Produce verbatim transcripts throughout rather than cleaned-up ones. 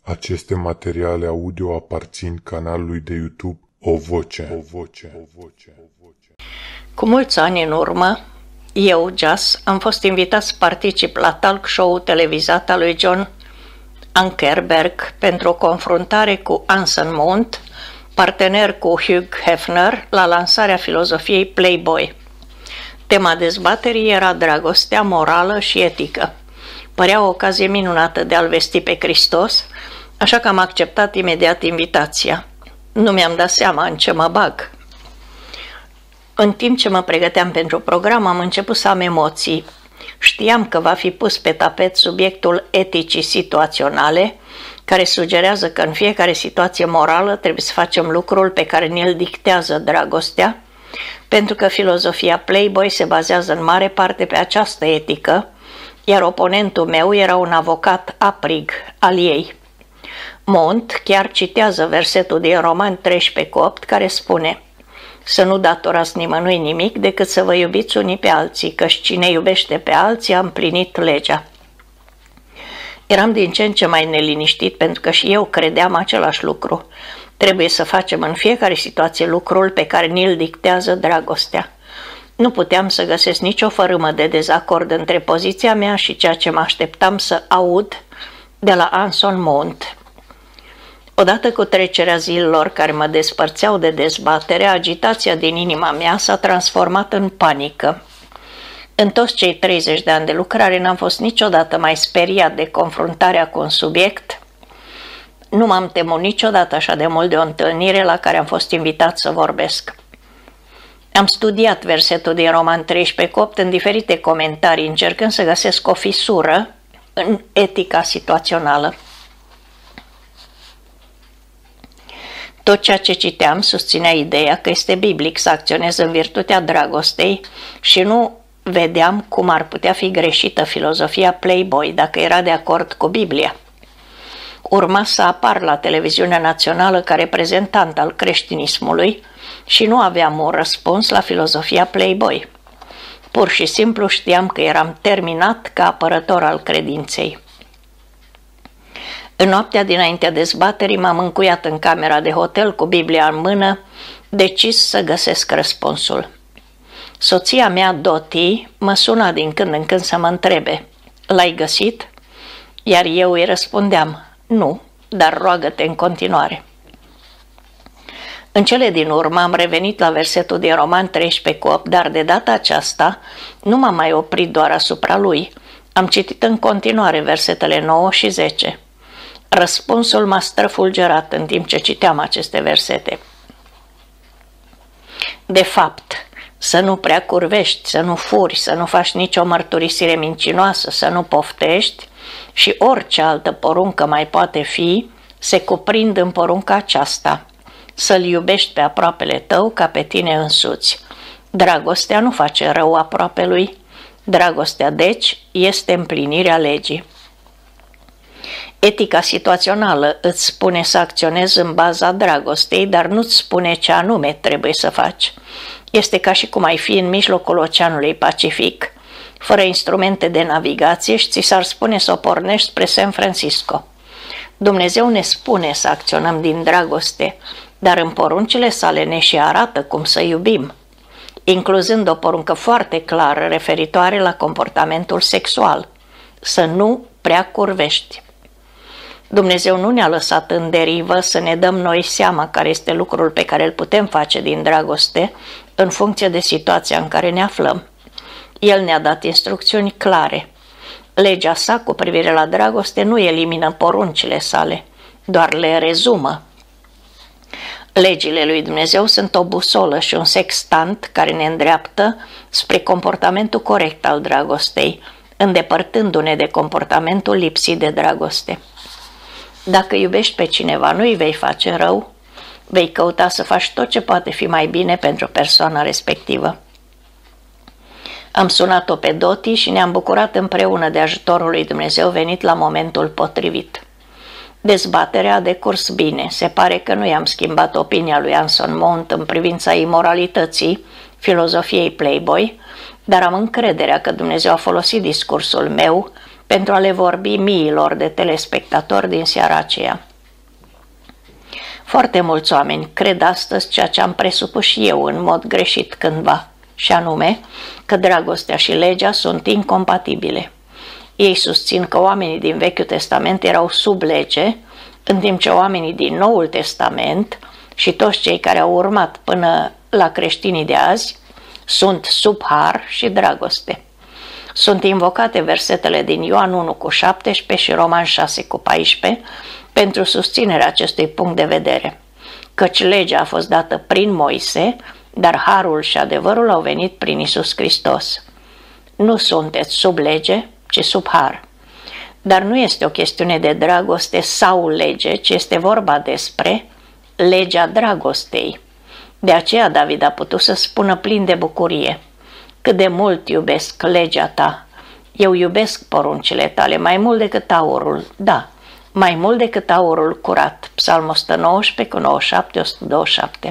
Aceste materiale audio aparțin canalului de YouTube O Voce. O Voce. O Voce. O Voce. Cu mulți ani în urmă, eu, Jas, am fost invitat să particip la talk show-ul televizat al lui John Ankerberg pentru o confruntare cu Anson Mount, partener cu Hugh Hefner, la lansarea filozofiei Playboy. Tema dezbaterii era dragostea morală și etică. Părea o ocazie minunată de a-L vesti pe Hristos, așa că am acceptat imediat invitația. Nu mi-am dat seama în ce mă bag. În timp ce mă pregăteam pentru program, am început să am emoții. Știam că va fi pus pe tapet subiectul eticii situaționale, care sugerează că în fiecare situație morală trebuie să facem lucrul pe care ne-l dictează dragostea, pentru că filozofia Playboy se bazează în mare parte pe această etică, iar oponentul meu era un avocat aprig al ei. Mont chiar citează versetul din Roman treisprezece cu opt, care spune: să nu datorați nimănui nimic decât să vă iubiți unii pe alții, căci cine iubește pe alții a împlinit legea. Eram din ce în ce mai neliniștit, pentru că și eu credeam același lucru. Trebuie să facem în fiecare situație lucrul pe care ni-l dictează dragostea. Nu puteam să găsesc nicio fărâmă de dezacord între poziția mea și ceea ce mă așteptam să aud de la Anson Mount. Odată cu trecerea zilelor care mă despărțeau de dezbatere, agitația din inima mea s-a transformat în panică. În toți cei treizeci de ani de lucrare n-am fost niciodată mai speriat de confruntarea cu un subiect. Nu m-am temut niciodată așa de mult de o întâlnire la care am fost invitat să vorbesc. Am studiat versetul din Roman treisprezece cu opt în diferite comentarii, încercând să găsesc o fisură în etica situațională. Tot ceea ce citeam susținea ideea că este biblic să acționez în virtutea dragostei și nu vedeam cum ar putea fi greșită filozofia Playboy dacă era de acord cu Biblia. Urma să apar la televiziunea națională ca reprezentant al creștinismului și nu aveam un răspuns la filozofia Playboy. Pur și simplu știam că eram terminat ca apărător al credinței. În noaptea dinaintea dezbaterii m-am încuiat în camera de hotel cu Biblia în mână, decis să găsesc răspunsul. Soția mea, Doti, mă suna din când în când să mă întrebe: l-ai găsit? Iar eu îi răspundeam: nu, dar roagă-te în continuare. În cele din urmă am revenit la versetul din Roman treisprezece cu opt, dar de data aceasta nu m-am mai oprit doar asupra lui. Am citit în continuare versetele nouă și zece. Răspunsul m-a străfulgerat în timp ce citeam aceste versete. De fapt, să nu prea curvești, să nu furi, să nu faci nicio mărturisire mincinoasă, să nu poftești și orice altă poruncă mai poate fi, se cuprind în porunca aceasta: să-l iubești pe aproapele tău ca pe tine însuți. Dragostea nu face rău aproapelui. Dragostea, deci, este împlinirea legii. Etica situațională îți spune să acționezi în baza dragostei, dar nu-ți spune ce anume trebuie să faci. Este ca și cum ai fi în mijlocul Oceanului Pacific, fără instrumente de navigație, și ți s-ar spune să o pornești spre San Francisco. Dumnezeu ne spune să acționăm din dragoste, dar în poruncile sale ne și arată cum să iubim, incluzând o poruncă foarte clară referitoare la comportamentul sexual: să nu prea curvești. Dumnezeu nu ne-a lăsat în derivă să ne dăm noi seama care este lucrul pe care îl putem face din dragoste în funcție de situația în care ne aflăm. El ne-a dat instrucțiuni clare. Legea sa cu privire la dragoste nu elimină poruncile sale, doar le rezumă. Legile lui Dumnezeu sunt o busolă și un sextant care ne îndreaptă spre comportamentul corect al dragostei, îndepărtându-ne de comportamentul lipsit de dragoste. Dacă iubești pe cineva, nu îi vei face rău, vei căuta să faci tot ce poate fi mai bine pentru persoana respectivă. Am sunat-o pe Doti și ne-am bucurat împreună de ajutorul lui Dumnezeu venit la momentul potrivit. Dezbaterea a decurs bine. Se pare că nu i-am schimbat opinia lui Anson Mount în privința imoralității filozofiei Playboy, dar am încrederea că Dumnezeu a folosit discursul meu pentru a le vorbi miilor de telespectatori din seara aceea. Foarte mulți oameni cred astăzi ceea ce am presupus și eu în mod greșit cândva, și anume că dragostea și legea sunt incompatibile. Ei susțin că oamenii din Vechiul Testament erau sub lege, în timp ce oamenii din Noul Testament și toți cei care au urmat până la creștinii de azi sunt sub har și dragoste. Sunt invocate versetele din Ioan unu cu șaptesprezece și Roman șase cu paisprezece pentru susținerea acestui punct de vedere, căci legea a fost dată prin Moise, dar harul și adevărul au venit prin Iisus Hristos. Nu sunteți sub lege, ci sub har. Dar nu este o chestiune de dragoste sau lege, ci este vorba despre legea dragostei. De aceea David a putut să spună plin de bucurie: cât de mult iubesc legea ta, eu iubesc poruncile tale mai mult decât aurul, da, mai mult decât aurul curat. Psalmul o sută nouăsprezece cu nouăzeci și șapte, o sută douăzeci și șapte.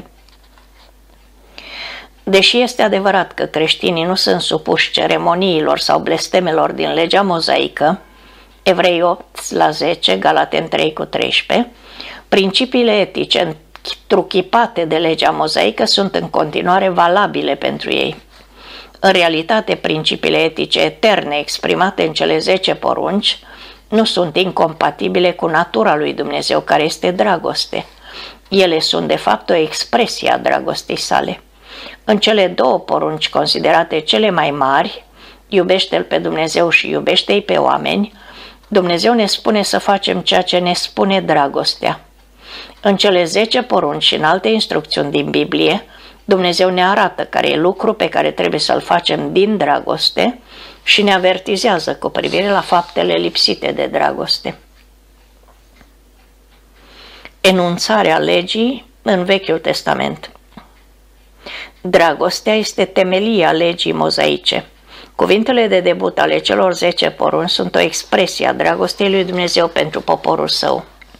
Deși este adevărat că creștinii nu sunt supuși ceremoniilor sau blestemelor din legea mozaică, Evrei opt la zece, Galaten trei cu treisprezece, principiile etice întruchipate de legea mozaică sunt în continuare valabile pentru ei. În realitate, principiile etice eterne exprimate în cele zece porunci nu sunt incompatibile cu natura lui Dumnezeu, care este dragoste. Ele sunt de fapt o expresie a dragostei sale. În cele două porunci considerate cele mai mari, iubește-L pe Dumnezeu și iubește-i pe oameni, Dumnezeu ne spune să facem ceea ce ne spune dragostea. În cele zece porunci și în alte instrucțiuni din Biblie, Dumnezeu ne arată care e lucru pe care trebuie să-l facem din dragoste și ne avertizează cu privire la faptele lipsite de dragoste. Enunțarea legii în Vechiul Testament. Dragostea este temelia legii mozaice. Cuvintele de debut ale celor zece porunci sunt o expresie a dragostei lui Dumnezeu pentru poporul său.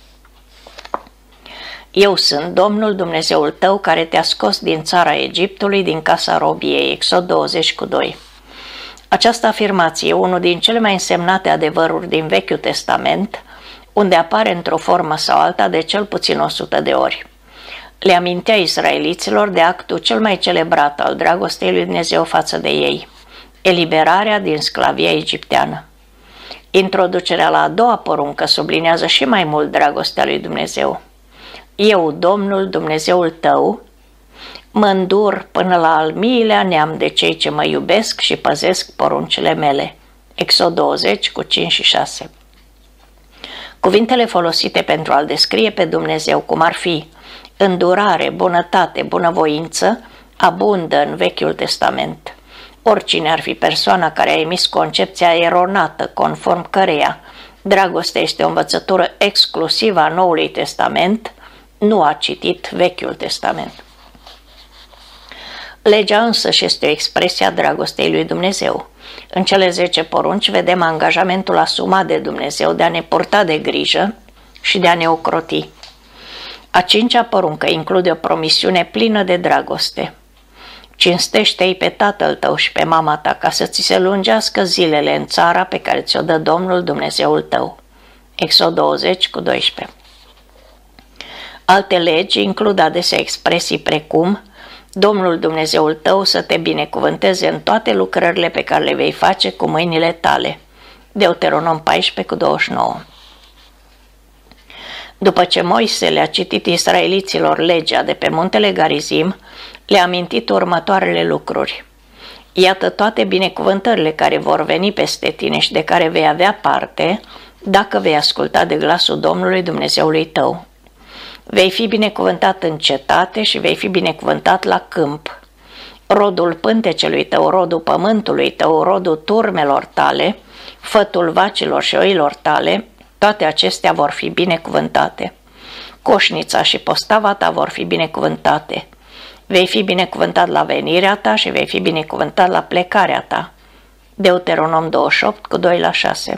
Eu sunt Domnul Dumnezeul tău care te-a scos din țara Egiptului, din casa robiei. Exod douăzeci cu doi. Această afirmație e unul din cele mai însemnate adevăruri din Vechiul Testament, unde apare într-o formă sau alta de cel puțin o sută de ori. Le amintea israeliților de actul cel mai celebrat al dragostei lui Dumnezeu față de ei, eliberarea din sclavia egipteană. Introducerea la a doua poruncă sublinează și mai mult dragostea lui Dumnezeu. Eu, Domnul Dumnezeul tău, mă îndur până la al miilea neam de cei ce mă iubesc și păzesc poruncile mele. Exod douăzeci cu cinci și șase. Cuvintele folosite pentru a-L descrie pe Dumnezeu, cum ar fi îndurare, bunătate, bunăvoință, abundă în Vechiul Testament. Oricine ar fi persoana care a emis concepția eronată, conform căreia dragostea este o învățătură exclusivă a Noului Testament, nu a citit Vechiul Testament. Legea însăși este o expresie a dragostei lui Dumnezeu. În cele zece porunci vedem angajamentul asumat de Dumnezeu de a ne purta de grijă și de a ne ocroti. A cincea poruncă include o promisiune plină de dragoste. Cinstește-i pe tatăl tău și pe mama ta ca să ți se lungească zilele în țara pe care ți-o dă Domnul Dumnezeul tău. Exod douăzeci cu doisprezece. Alte legi includ adesea expresii precum Domnul Dumnezeul tău să te binecuvânteze în toate lucrările pe care le vei face cu mâinile tale. Deuteronom paisprezece cu douăzeci și nouă. După ce Moise le-a citit israeliților legea de pe muntele Garizim, le-a amintit următoarele lucruri. Iată toate binecuvântările care vor veni peste tine și de care vei avea parte dacă vei asculta de glasul Domnului Dumnezeului tău. Vei fi binecuvântat în cetate și vei fi binecuvântat la câmp. Rodul pântecelui tău, rodul pământului tău, rodul turmelor tale, fătul vacilor și oilor tale, toate acestea vor fi binecuvântate. Coșnița și postava ta vor fi binecuvântate. Vei fi binecuvântat la venirea ta și vei fi binecuvântat la plecarea ta. Deuteronom douăzeci și opt cu doi la șase.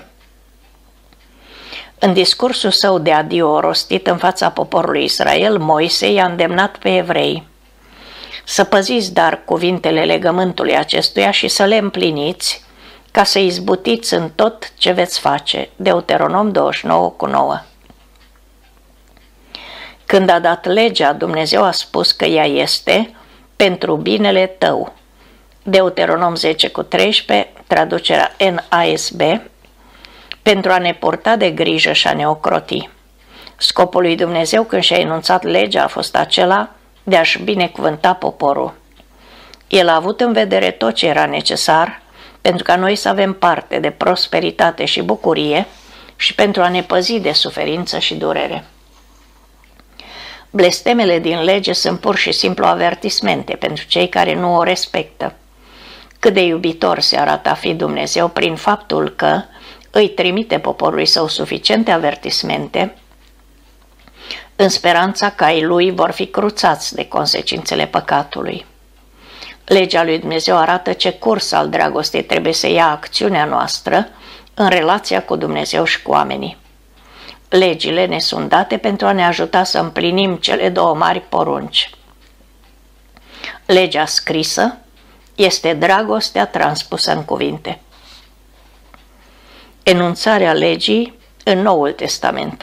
În discursul său de adio rostit în fața poporului Israel, Moise i-a îndemnat pe evrei să păziți dar cuvintele legământului acestuia și să le împliniți, ca să izbutiți în tot ce veți face. Deuteronom douăzeci și nouă cu nouă. Când a dat legea, Dumnezeu a spus că ea este pentru binele tău. Deuteronom zece cu treisprezece, traducerea N A S B, pentru a ne purta de grijă și a ne ocroti. Scopul lui Dumnezeu când și-a enunțat legea a fost acela de a-și binecuvânta poporul. El a avut în vedere tot ce era necesar pentru ca noi să avem parte de prosperitate și bucurie și pentru a ne păzi de suferință și durere. Blestemele din lege sunt pur și simplu avertismente pentru cei care nu o respectă. Cât de iubitor se arată a fi Dumnezeu prin faptul că îi trimite poporului său suficiente avertismente în speranța că ai lui vor fi cruțați de consecințele păcatului. Legea lui Dumnezeu arată ce curs al dragostei trebuie să ia acțiunea noastră în relația cu Dumnezeu și cu oamenii. Legile ne sunt date pentru a ne ajuta să împlinim cele două mari porunci. Legea scrisă este dragostea transpusă în cuvinte. Enunțarea legii în Noul Testament.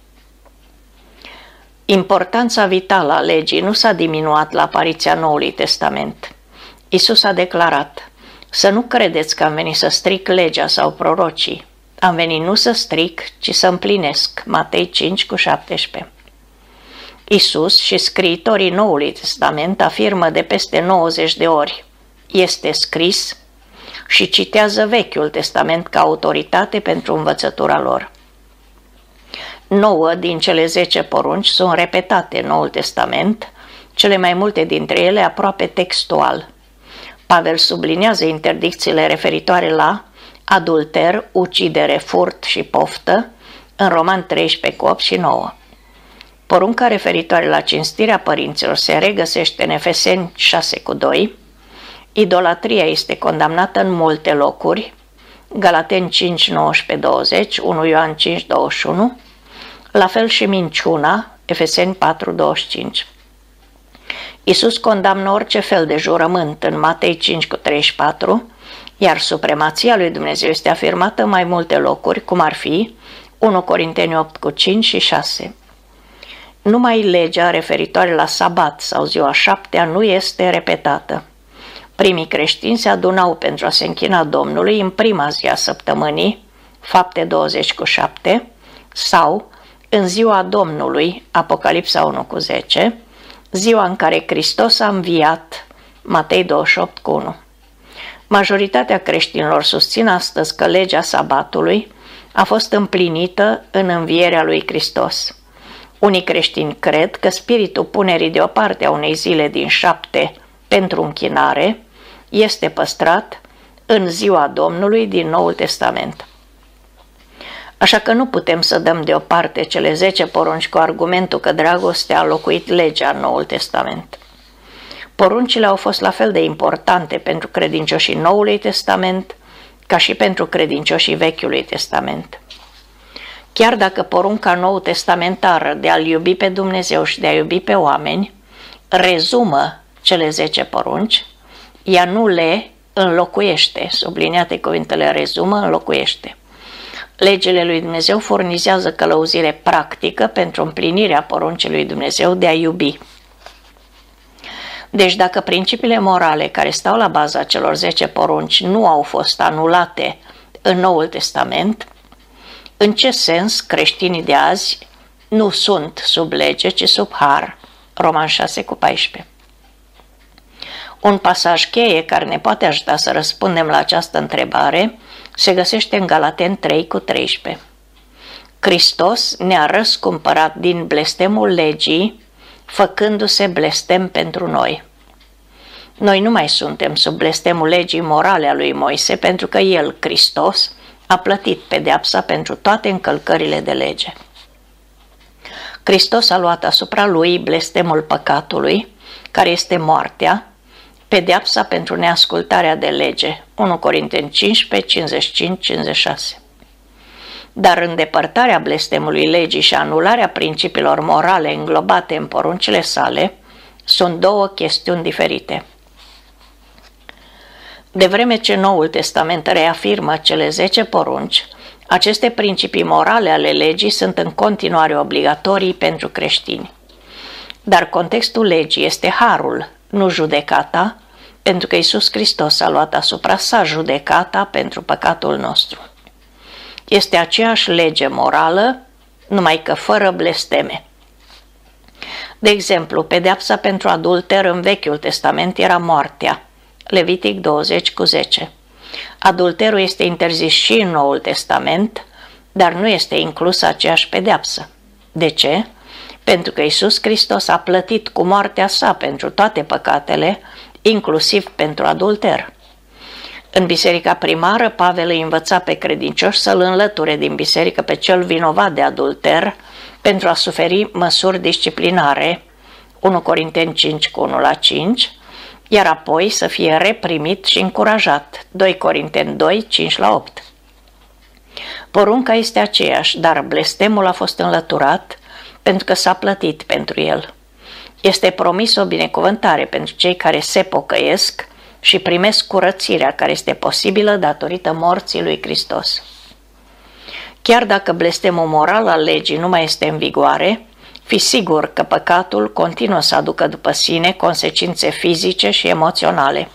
Importanța vitală a legii nu s-a diminuat la apariția Noului Testament. Iisus a declarat: să nu credeți că am venit să stric legea sau prorocii. Am venit nu să stric, ci să împlinesc. Matei cinci cu șaptesprezece. Iisus și scriitorii Noului Testament afirmă de peste nouăzeci de ori: este scris, și citează Vechiul Testament ca autoritate pentru învățătura lor. Nouă din cele zece porunci sunt repetate în Noul Testament, cele mai multe dintre ele aproape textual. Pavel subliniază interdicțiile referitoare la adulter, ucidere, furt și poftă în Roman treisprezece cu opt și nouă. Porunca referitoare la cinstirea părinților se regăsește în Efeseni șase cu doi. Idolatria este condamnată în multe locuri, Galateni cinci nouăsprezece douăzeci, unu Ioan cinci douăzeci și unu, la fel și minciuna, Efeseni patru douăzeci și cinci. Iisus condamnă orice fel de jurământ în Matei cinci cu treizeci și patru, iar supremația lui Dumnezeu este afirmată în mai multe locuri, cum ar fi unu Corinteni opt cu cinci și șase. Numai legea referitoare la sabat sau ziua șaptea nu este repetată. Primii creștini se adunau pentru a se închina Domnului în prima zi a săptămânii, Fapte douăzeci cu șapte, sau în ziua Domnului, Apocalipsa unu cu zece, ziua în care Hristos a înviat, Matei douăzeci și opt cu unu. Majoritatea creștinilor susțin astăzi că legea sabatului a fost împlinită în învierea lui Hristos. Unii creștini cred că spiritul punerii deoparte a unei zile din șapte pentru închinare este păstrat în ziua Domnului din Noul Testament. Așa că nu putem să dăm deoparte cele zece porunci cu argumentul că dragostea a locuit legea în Noul Testament. Poruncile au fost la fel de importante pentru credincioșii Noului Testament ca și pentru credincioșii Vechiului Testament. Chiar dacă porunca nou-testamentară de a-L iubi pe Dumnezeu și de a iubi pe oameni rezumă cele zece porunci, ea nu le înlocuiește, subliniate cuvintele rezumă, înlocuiește. Legile lui Dumnezeu furnizează călăuzire practică pentru împlinirea poruncii lui Dumnezeu de a iubi. Deci dacă principiile morale care stau la baza celor zece porunci nu au fost anulate în Noul Testament, în ce sens creștinii de azi nu sunt sub lege, ci sub har? Roman șase cu paisprezece. Un pasaj cheie care ne poate ajuta să răspundem la această întrebare se găsește în Galateni trei cu treisprezece. Hristos ne-a răscumpărat din blestemul legii, făcându-se blestem pentru noi. Noi nu mai suntem sub blestemul legii morale a lui Moise, pentru că El, Hristos, a plătit pedeapsa pentru toate încălcările de lege. Hristos a luat asupra Lui blestemul păcatului, care este moartea, pedeapsa pentru neascultarea de lege, unu Corinteni cincisprezece, cincizeci și cinci cincizeci și șase. Dar îndepărtarea blestemului legii și anularea principiilor morale înglobate în poruncile sale sunt două chestiuni diferite. De vreme ce Noul Testament reafirmă cele zece porunci, aceste principii morale ale legii sunt în continuare obligatorii pentru creștini. Dar contextul legii este harul, nu judecata, pentru că Iisus Hristos a luat asupra sa judecata pentru păcatul nostru. Este aceeași lege morală, numai că fără blesteme. De exemplu, pedeapsa pentru adulter în Vechiul Testament era moartea, Levitic douăzeci cu zece. Adulterul este interzis și în Noul Testament, dar nu este inclusă aceeași pedeapsă. De ce? Pentru că Iisus Hristos a plătit cu moartea sa pentru toate păcatele, inclusiv pentru adulter. În biserica primară, Pavel îi învăța pe credincioși să-l înlăture din biserică pe cel vinovat de adulter pentru a suferi măsuri disciplinare, unu Corinteni cinci cu unu la cinci, iar apoi să fie reprimit și încurajat, doi Corinteni doi, cinci la opt. Porunca este aceeași, dar blestemul a fost înlăturat pentru că s-a plătit pentru el. Este promis o binecuvântare pentru cei care se pocăiesc și primesc curățirea care este posibilă datorită morții lui Hristos. Chiar dacă blestemul moral al legii nu mai este în vigoare, fi sigur că păcatul continuă să aducă după sine consecințe fizice și emoționale.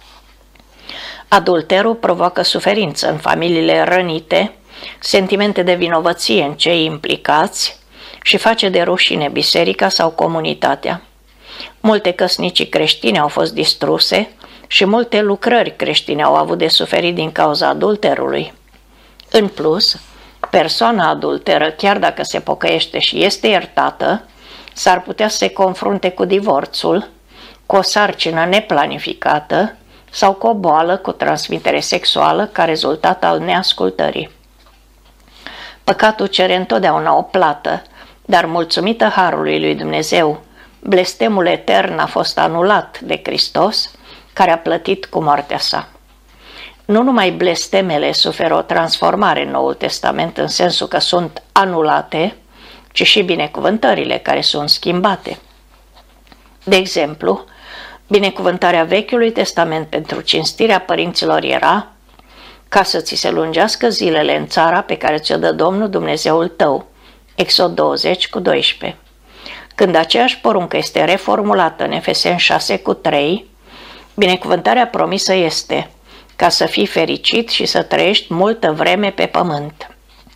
Adulterul provoacă suferință în familiile rănite, sentimente de vinovăție în cei implicați și face de rușine biserica sau comunitatea. Multe căsnicii creștine au fost distruse și multe lucrări creștine au avut de suferit din cauza adulterului. În plus, persoana adulteră, chiar dacă se pocăiește și este iertată, s-ar putea să se confrunte cu divorțul, cu o sarcină neplanificată sau cu o boală cu transmitere sexuală ca rezultat al neascultării. Păcatul cere întotdeauna o plată, dar mulțumită harului lui Dumnezeu, blestemul etern a fost anulat de Hristos, care a plătit cu moartea sa. Nu numai blestemele suferă o transformare în Noul Testament în sensul că sunt anulate, ci și binecuvântările care sunt schimbate. De exemplu, binecuvântarea Vechiului Testament pentru cinstirea părinților era ca să ți se lungească zilele în țara pe care ți-o dă Domnul Dumnezeul tău, Exod douăzeci cu doisprezece. Când aceeași poruncă este reformulată în Efeseni șase cu trei, binecuvântarea promisă este ca să fii fericit și să trăiești multă vreme pe pământ.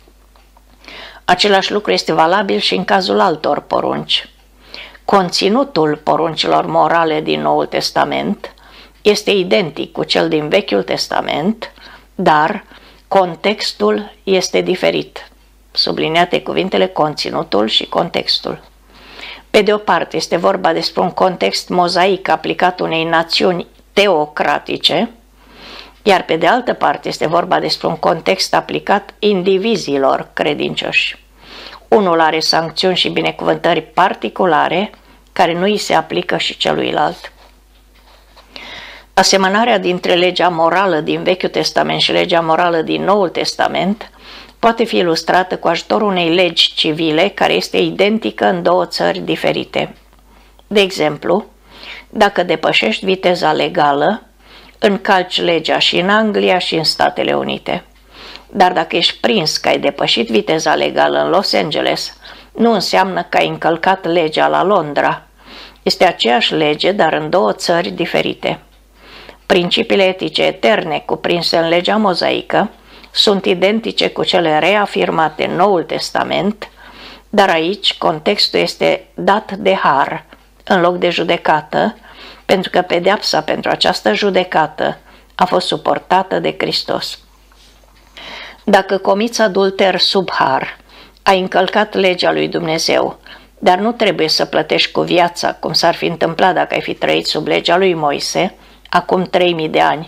Același lucru este valabil și în cazul altor porunci. Conținutul poruncilor morale din Noul Testament este identic cu cel din Vechiul Testament, dar contextul este diferit. Subliniate cuvintele conținutul și contextul. Pe de o parte este vorba despre un context mozaic aplicat unei națiuni teocratice, iar pe de altă parte este vorba despre un context aplicat indivizilor credincioși. Unul are sancțiuni și binecuvântări particulare care nu îi se aplică și celuilalt. Asemănarea dintre legea morală din Vechiul Testament și legea morală din Noul Testament poate fi ilustrată cu ajutorul unei legi civile care este identică în două țări diferite. De exemplu, dacă depășești viteza legală, încalci legea și în Anglia și în Statele Unite. Dar dacă ești prins că ai depășit viteza legală în Los Angeles, nu înseamnă că ai încălcat legea la Londra. Este aceeași lege, dar în două țări diferite. Principiile etice eterne cuprinse în legea mozaică sunt identice cu cele reafirmate în Noul Testament, dar aici contextul este dat de har în loc de judecată, pentru că pedeapsa pentru această judecată a fost suportată de Hristos. Dacă comiți adulter sub har, ai încălcat legea lui Dumnezeu, dar nu trebuie să plătești cu viața, cum s-ar fi întâmplat dacă ai fi trăit sub legea lui Moise, acum trei mii de ani.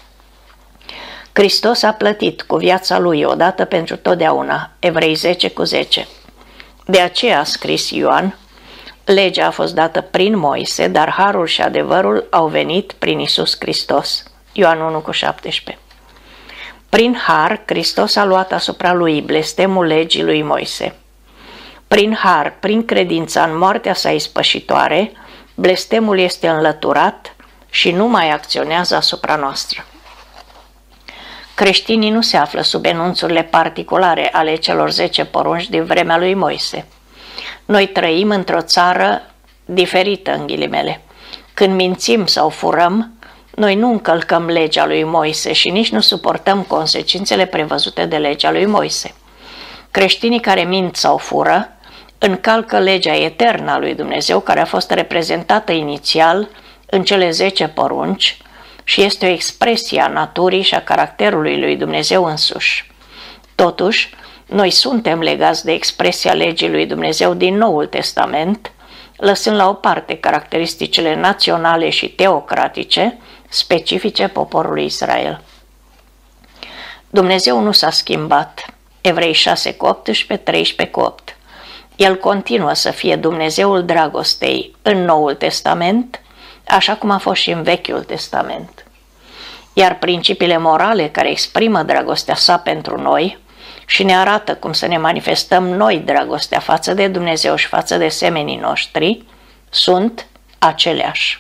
Hristos a plătit cu viața lui odată pentru totdeauna, Evrei zece cu zece. De aceea a scris Ioan, legea a fost dată prin Moise, dar harul și adevărul au venit prin Iisus Hristos, Ioan unu cu șaptesprezece. Prin har, Hristos a luat asupra lui blestemul legii lui Moise. Prin har, prin credința în moartea sa ispășitoare, blestemul este înlăturat și nu mai acționează asupra noastră. Creștinii nu se află sub enunțurile particulare ale celor zece porunci din vremea lui Moise. Noi trăim într-o țară diferită, în ghilimele. Când mințim sau furăm, noi nu încălcăm legea lui Moise și nici nu suportăm consecințele prevăzute de legea lui Moise. Creștinii care mint sau fură încalcă legea eternă a lui Dumnezeu, care a fost reprezentată inițial în cele zece porunci și este o expresie a naturii și a caracterului lui Dumnezeu însuși. Totuși, noi suntem legați de expresia legii lui Dumnezeu din Noul Testament, lăsând la o parte caracteristicile naționale și teocratice specifice poporului Israel. Dumnezeu nu s-a schimbat. Evrei șase cu optsprezece, treisprezece cu opt. El continuă să fie Dumnezeul dragostei în Noul Testament, așa cum a fost și în Vechiul Testament. Iar principiile morale care exprimă dragostea sa pentru noi și ne arată cum să ne manifestăm noi dragostea față de Dumnezeu și față de semenii noștri sunt aceleași.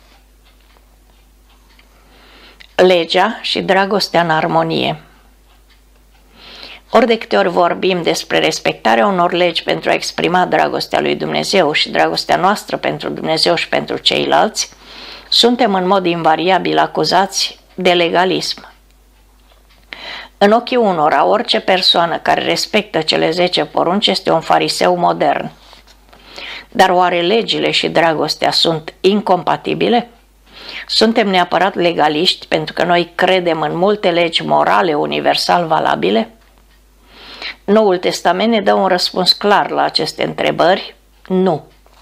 Legea și dragostea în armonie. Ori de câte ori vorbim despre respectarea unor legi pentru a exprima dragostea lui Dumnezeu și dragostea noastră pentru Dumnezeu și pentru ceilalți, suntem în mod invariabil acuzați de legalism. În ochii unora, orice persoană care respectă cele zece porunci este un fariseu modern. Dar oare legile și dragostea sunt incompatibile? Suntem neapărat legaliști pentru că noi credem în multe legi morale universal valabile? Noul Testament ne dă un răspuns clar la aceste întrebări: nu.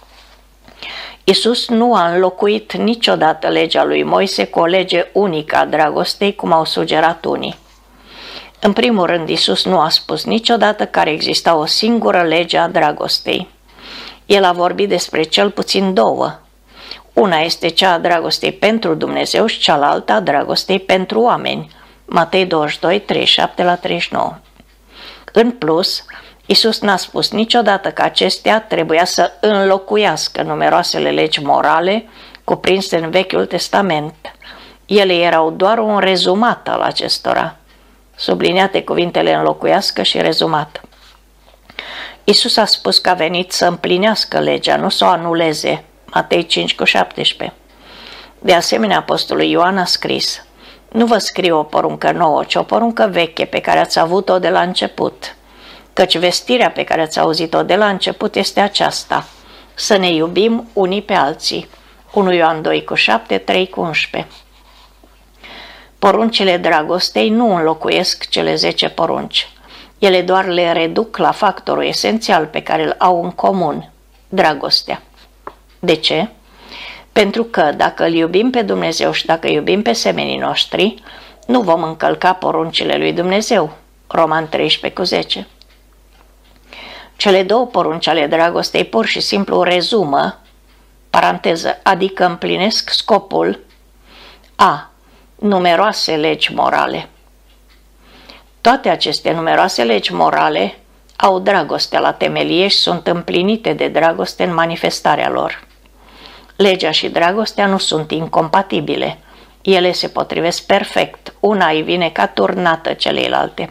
Iisus nu a înlocuit niciodată legea lui Moise cu o lege unică a dragostei, cum au sugerat unii. În primul rând, Iisus nu a spus niciodată că ar exista o singură lege a dragostei. El a vorbit despre cel puțin două. Una este cea a dragostei pentru Dumnezeu și cealaltă a dragostei pentru oameni. Matei douăzeci și doi, treizeci și șapte la treizeci și nouă. În plus, Iisus n-a spus niciodată că acestea trebuia să înlocuiască numeroasele legi morale cuprinse în Vechiul Testament. Ele erau doar un rezumat al acestora. Subliniate cuvintele înlocuiască și rezumat. Iisus a spus că a venit să împlinească legea, nu să o anuleze. Matei cinci cu șaptesprezece. De asemenea, apostolul Ioan a scris: nu vă scriu o poruncă nouă, ci o poruncă veche pe care ați avut-o de la început. Căci vestirea pe care ați auzit-o de la început este aceasta: să ne iubim unii pe alții. unu Ioan doi cu șapte, trei cu unsprezece. Poruncile dragostei nu înlocuiesc cele zece porunci. Ele doar le reduc la factorul esențial pe care îl au în comun: dragostea. De ce? Pentru că dacă îl iubim pe Dumnezeu și dacă iubim pe semenii noștri, nu vom încălca poruncile lui Dumnezeu. Roman treisprezece cu zece. Cele două porunci ale dragostei pur și simplu rezumă, paranteză, adică împlinesc scopul a. numeroase legi morale. Toate aceste numeroase legi morale au dragostea la temelie și sunt împlinite de dragoste în manifestarea lor. Legea și dragostea nu sunt incompatibile. Ele se potrivesc perfect. Una îi vine ca turnată celeilalte.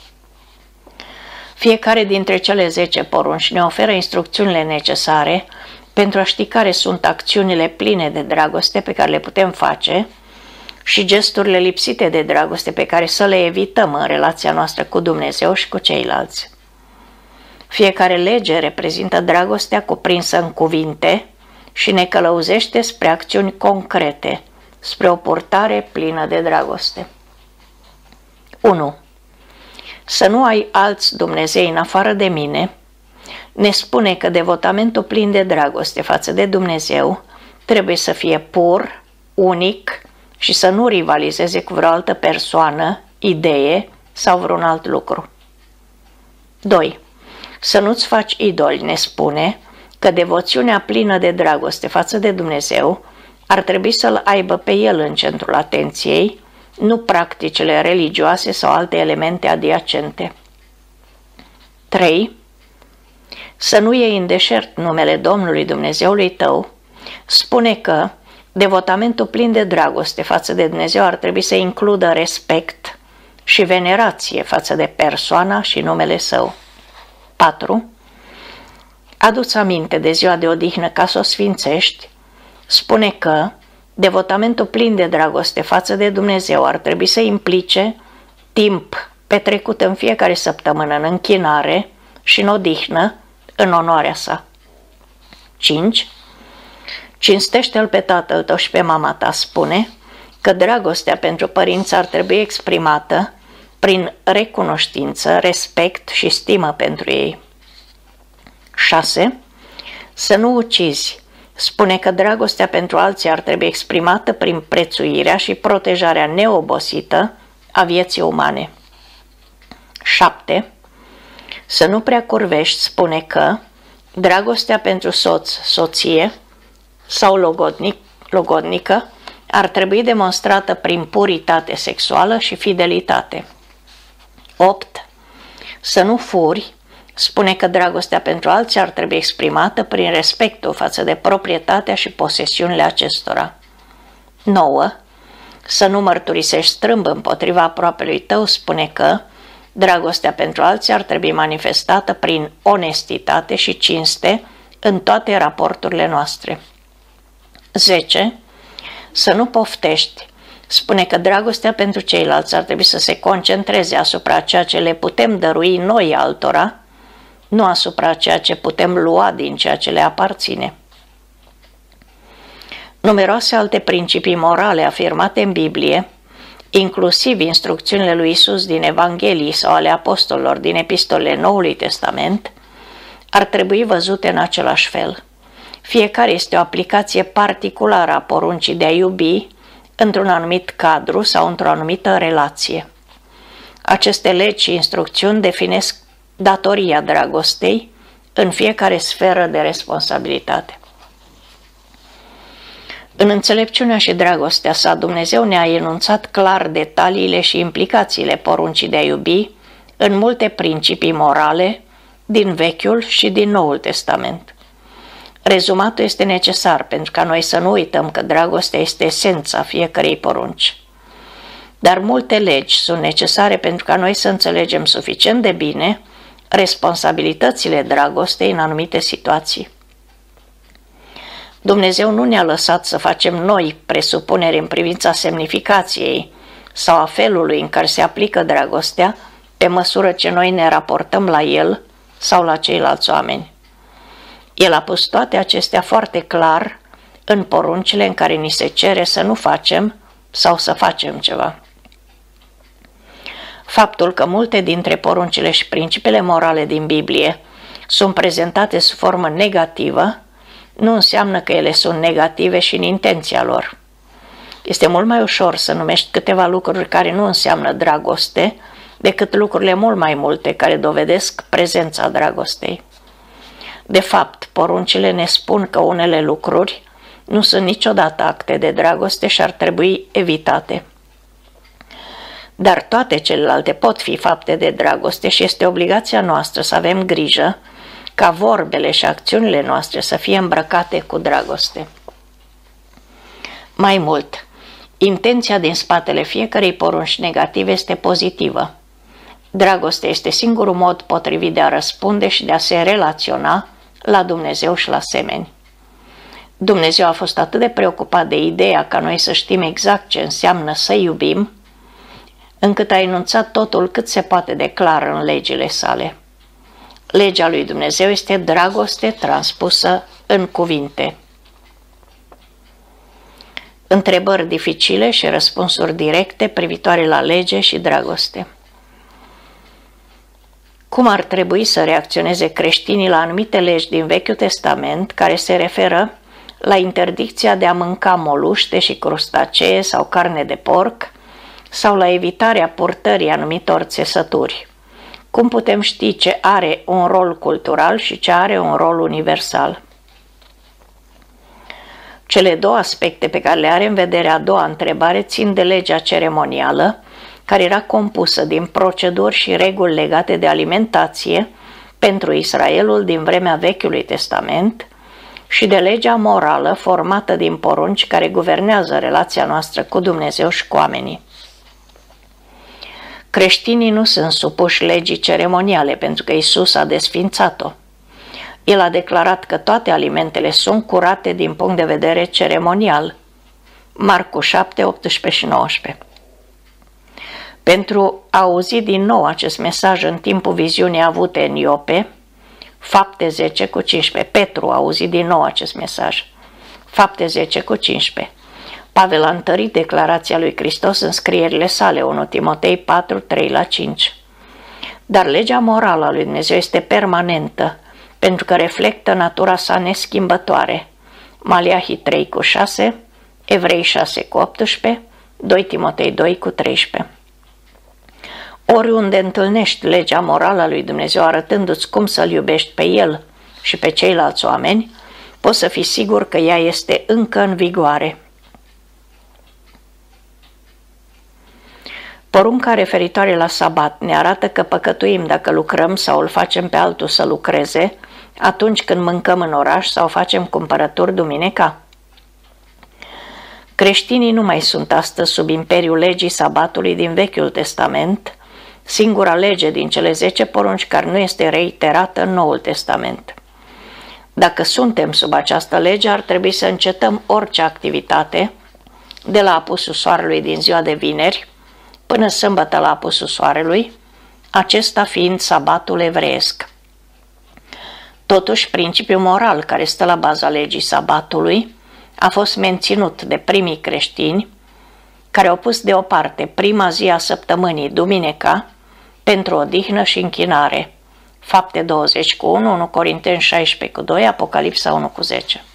Fiecare dintre cele zece porunci ne oferă instrucțiunile necesare pentru a ști care sunt acțiunile pline de dragoste pe care le putem face și gesturile lipsite de dragoste pe care să le evităm în relația noastră cu Dumnezeu și cu ceilalți. Fiecare lege reprezintă dragostea cuprinsă în cuvinte și ne călăuzește spre acțiuni concrete, spre o purtare plină de dragoste. unu. Să nu ai alți Dumnezei în afară de mine ne spune că devotamentul plin de dragoste față de Dumnezeu trebuie să fie pur, unic și să nu rivalizeze cu vreo altă persoană, idee sau vreun alt lucru. doi. Să nu-ți faci idoli ne spune că devoțiunea plină de dragoste față de Dumnezeu ar trebui să-L aibă pe El în centrul atenției, nu practicile religioase sau alte elemente adiacente. trei. Să nu iei în deșert numele Domnului Dumnezeului tău spune că devotamentul plin de dragoste față de Dumnezeu ar trebui să includă respect, și venerație față de persoana și numele său. patru. Adu-ți aminte de ziua de odihnă ca să o sfințești. Spune că devotamentul plin de dragoste față de Dumnezeu ar trebui să implice timp petrecut în fiecare săptămână în închinare și în odihnă în onoarea sa. cinci. Cinstește-l pe tatăl tău și pe mama ta, spune că dragostea pentru părinți ar trebui exprimată prin recunoștință, respect și stimă pentru ei. șase. Să nu ucizi. Spune că dragostea pentru alții ar trebui exprimată prin prețuirea și protejarea neobosită a vieții umane. șapte. Să nu prea curvești. Spune că dragostea pentru soț, soție sau logodnic, logodnică ar trebui demonstrată prin puritate sexuală și fidelitate. opt. Să nu furi. Spune că dragostea pentru alții ar trebui exprimată prin respectul față de proprietatea și posesiunile acestora. nouă. Să nu mărturisești strâmb împotriva aproapelui tău. Spune că dragostea pentru alții ar trebui manifestată prin onestitate și cinste în toate raporturile noastre. zece. Să nu poftești. Spune că dragostea pentru ceilalți ar trebui să se concentreze asupra ceea ce le putem dărui noi altora, nu asupra ceea ce putem lua din ceea ce le aparține. Numeroase alte principii morale afirmate în Biblie, inclusiv instrucțiunile lui Isus din Evanghelii sau ale apostolilor din epistolele Noului Testament, ar trebui văzute în același fel. Fiecare este o aplicație particulară a poruncii de a iubi într-un anumit cadru sau într-o anumită relație. Aceste legi și instrucțiuni definesc datoria dragostei în fiecare sferă de responsabilitate. În înțelepciunea și dragostea sa, Dumnezeu ne-a enunțat clar detaliile și implicațiile poruncii de a iubi în multe principii morale din Vechiul și din Noul Testament. Rezumatul este necesar pentru ca noi să nu uităm că dragostea este esența fiecărei porunci. Dar multe legi sunt necesare pentru ca noi să înțelegem suficient de bine responsabilitățile dragostei în anumite situații. Dumnezeu nu ne-a lăsat să facem noi presupuneri în privința semnificației sau a felului în care se aplică dragostea pe măsură ce noi ne raportăm la El sau la ceilalți oameni. El a pus toate acestea foarte clar în poruncile în care ni se cere să nu facem sau să facem ceva. Faptul că multe dintre poruncile și principiile morale din Biblie sunt prezentate sub formă negativă nu înseamnă că ele sunt negative și în intenția lor. Este mult mai ușor să numești câteva lucruri care nu înseamnă dragoste decât lucrurile mult mai multe care dovedesc prezența dragostei. De fapt, poruncile ne spun că unele lucruri nu sunt niciodată acte de dragoste și ar trebui evitate. Dar toate celelalte pot fi fapte de dragoste și este obligația noastră să avem grijă ca vorbele și acțiunile noastre să fie îmbrăcate cu dragoste. Mai mult, intenția din spatele fiecărei porunci negative este pozitivă. Dragostea este singurul mod potrivit de a răspunde și de a se relaționa la Dumnezeu și la semeni. Dumnezeu a fost atât de preocupat de ideea ca noi să știm exact ce înseamnă să iubim, încât a enunțat totul cât se poate de clar în legile sale. Legea lui Dumnezeu este dragoste transpusă în cuvinte. Întrebări dificile și răspunsuri directe privitoare la lege și dragoste. Cum ar trebui să reacționeze creștinii la anumite legi din Vechiul Testament care se referă la interdicția de a mânca moluște și crustacee sau carne de porc sau la evitarea purtării anumitor țesături? Cum putem ști ce are un rol cultural și ce are un rol universal? Cele două aspecte pe care le are în vedere a doua întrebare țin de legea ceremonială, care era compusă din proceduri și reguli legate de alimentație pentru Israelul din vremea Vechiului Testament și de legea morală formată din porunci care guvernează relația noastră cu Dumnezeu și cu oamenii. Creștinii nu sunt supuși legii ceremoniale pentru că Iisus a desfințat-o. El a declarat că toate alimentele sunt curate din punct de vedere ceremonial. Marcu șapte, optsprezece și nouăsprezece. Pentru a auzi din nou acest mesaj în timpul viziunii avute în Iope, Fapte zece cu cincisprezece. Petru a auzit din nou acest mesaj. Fapte zece cu cincisprezece. Pavel a întărit declarația lui Hristos în scrierile sale, unu Timotei patru, trei la cinci. Dar legea morală a lui Dumnezeu este permanentă, pentru că reflectă natura sa neschimbătoare. Maleahi trei cu șase, Evrei șase cu optsprezece, doi Timotei doi cu treisprezece. Oriunde întâlnești legea morală a lui Dumnezeu arătându-ți cum să-L iubești pe El și pe ceilalți oameni, poți să fii sigur că ea este încă în vigoare. Porunca referitoare la sabat ne arată că păcătuim dacă lucrăm sau îl facem pe altul să lucreze atunci când mâncăm în oraș sau facem cumpărături duminica. Creștinii nu mai sunt astăzi sub imperiul legii sabatului din Vechiul Testament, singura lege din cele zece porunci care nu este reiterată în Noul Testament. Dacă suntem sub această lege, ar trebui să încetăm orice activitate, de la apusul soarelui din ziua de vineri până sâmbătă la apusul soarelui, acesta fiind sabatul evreiesc. Totuși, principiul moral care stă la baza legii sabatului a fost menținut de primii creștini care au pus deoparte prima zi a săptămânii, duminica, pentru odihnă și închinare. Fapte douăzeci cu unu, unu Corinteni șaisprezece cu doi, Apocalipsa unu cu zece.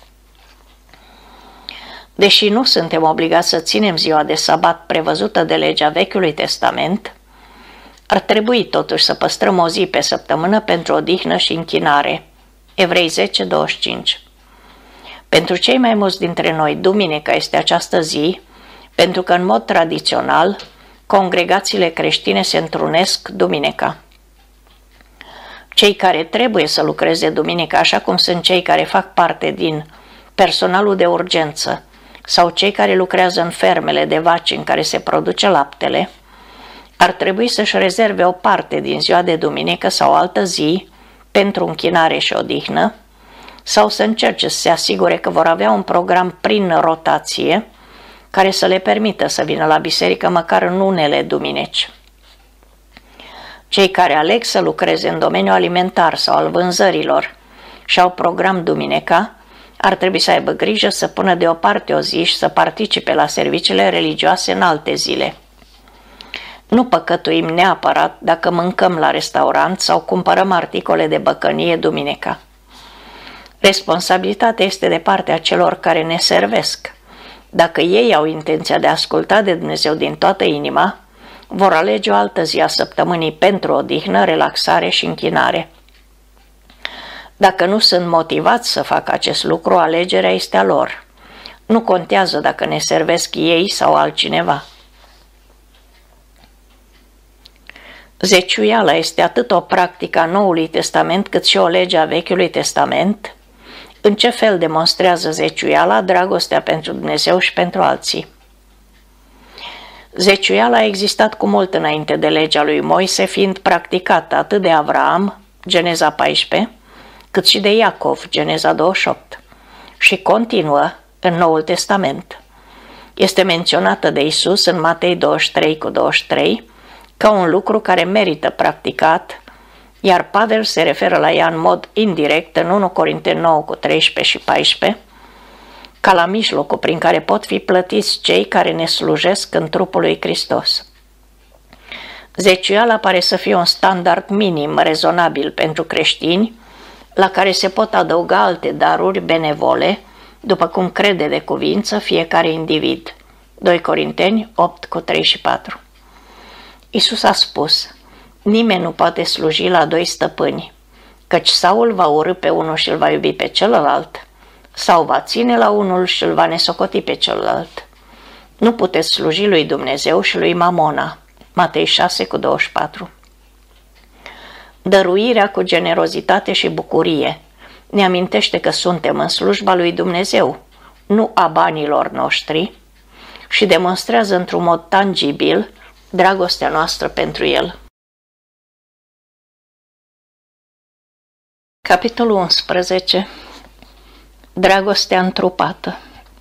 Deși nu suntem obligați să ținem ziua de sabat prevăzută de legea Vechiului Testament, ar trebui totuși să păstrăm o zi pe săptămână pentru odihnă și închinare. Evrei zece, douăzeci și cinci. Pentru cei mai mulți dintre noi, duminica este această zi, pentru că în mod tradițional, congregațiile creștine se întrunesc duminica. Cei care trebuie să lucreze duminica, așa cum sunt cei care fac parte din personalul de urgență sau cei care lucrează în fermele de vaci în care se produce laptele, ar trebui să-și rezerve o parte din ziua de duminică sau altă zi pentru închinare și odihnă, sau să încerce să se asigure că vor avea un program prin rotație care să le permită să vină la biserică măcar în unele duminici. Cei care aleg să lucreze în domeniul alimentar sau al vânzărilor și au program duminica, ar trebui să aibă grijă să pună deoparte o zi și să participe la serviciile religioase în alte zile. Nu păcătuim neapărat dacă mâncăm la restaurant sau cumpărăm articole de băcănie duminica. Responsabilitatea este de partea celor care ne servesc. Dacă ei au intenția de a asculta de Dumnezeu din toată inima, vor alege o altă zi a săptămânii pentru odihnă, relaxare și închinare. Dacă nu sunt motivați să facă acest lucru, alegerea este a lor. Nu contează dacă ne servesc ei sau altcineva. Zeciuiala este atât o practică a Noului Testament cât și o lege a Vechiului Testament. În ce fel demonstrează zeciuiala dragostea pentru Dumnezeu și pentru alții? Zeciuiala a existat cu mult înainte de legea lui Moise, fiind practicată atât de Avraam, Geneza paisprezece, cât și de Iacov, Geneza douăzeci și opt, și continuă în Noul Testament. Este menționată de Iisus în Matei douăzeci și trei cu douăzeci și trei ca un lucru care merită practicat, iar Pavel se referă la ea în mod indirect în unu Corinteni nouă cu treisprezece și paisprezece, ca la mijlocul prin care pot fi plătiți cei care ne slujesc în trupul lui Hristos. Zeciuiala pare să fie un standard minim rezonabil pentru creștini, la care se pot adăuga alte daruri benevole, după cum crede de cuvință fiecare individ. doi Corinteni opt cu trei și patru. Iisus a spus: nimeni nu poate sluji la doi stăpâni, căci sau îl va urî pe unul și îl va iubi pe celălalt, sau va ține la unul și îl va nesocoti pe celălalt. Nu puteți sluji lui Dumnezeu și lui Mamona. Matei șase cu douăzeci și patru. Dăruirea cu generozitate și bucurie ne amintește că suntem în slujba lui Dumnezeu, nu a banilor noștri, și demonstrează într-un mod tangibil dragostea noastră pentru El. Capitolul unsprezece. Dragostea întrupată.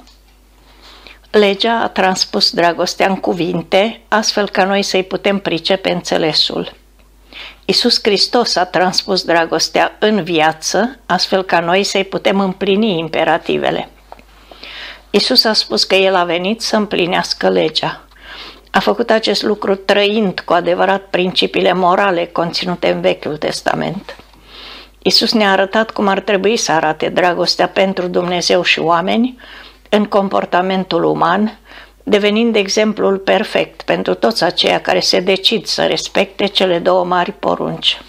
Legea a transpus dragostea în cuvinte, astfel ca noi să-i putem pricepe înțelesul. Iisus Hristos a transpus dragostea în viață, astfel ca noi să-i putem împlini imperativele. Iisus a spus că El a venit să împlinească legea. A făcut acest lucru trăind cu adevărat principiile morale conținute în Vechiul Testament. Iisus ne-a arătat cum ar trebui să arate dragostea pentru Dumnezeu și oameni în comportamentul uman, devenind exemplul perfect pentru toți aceia care se decid să respecte cele două mari porunci.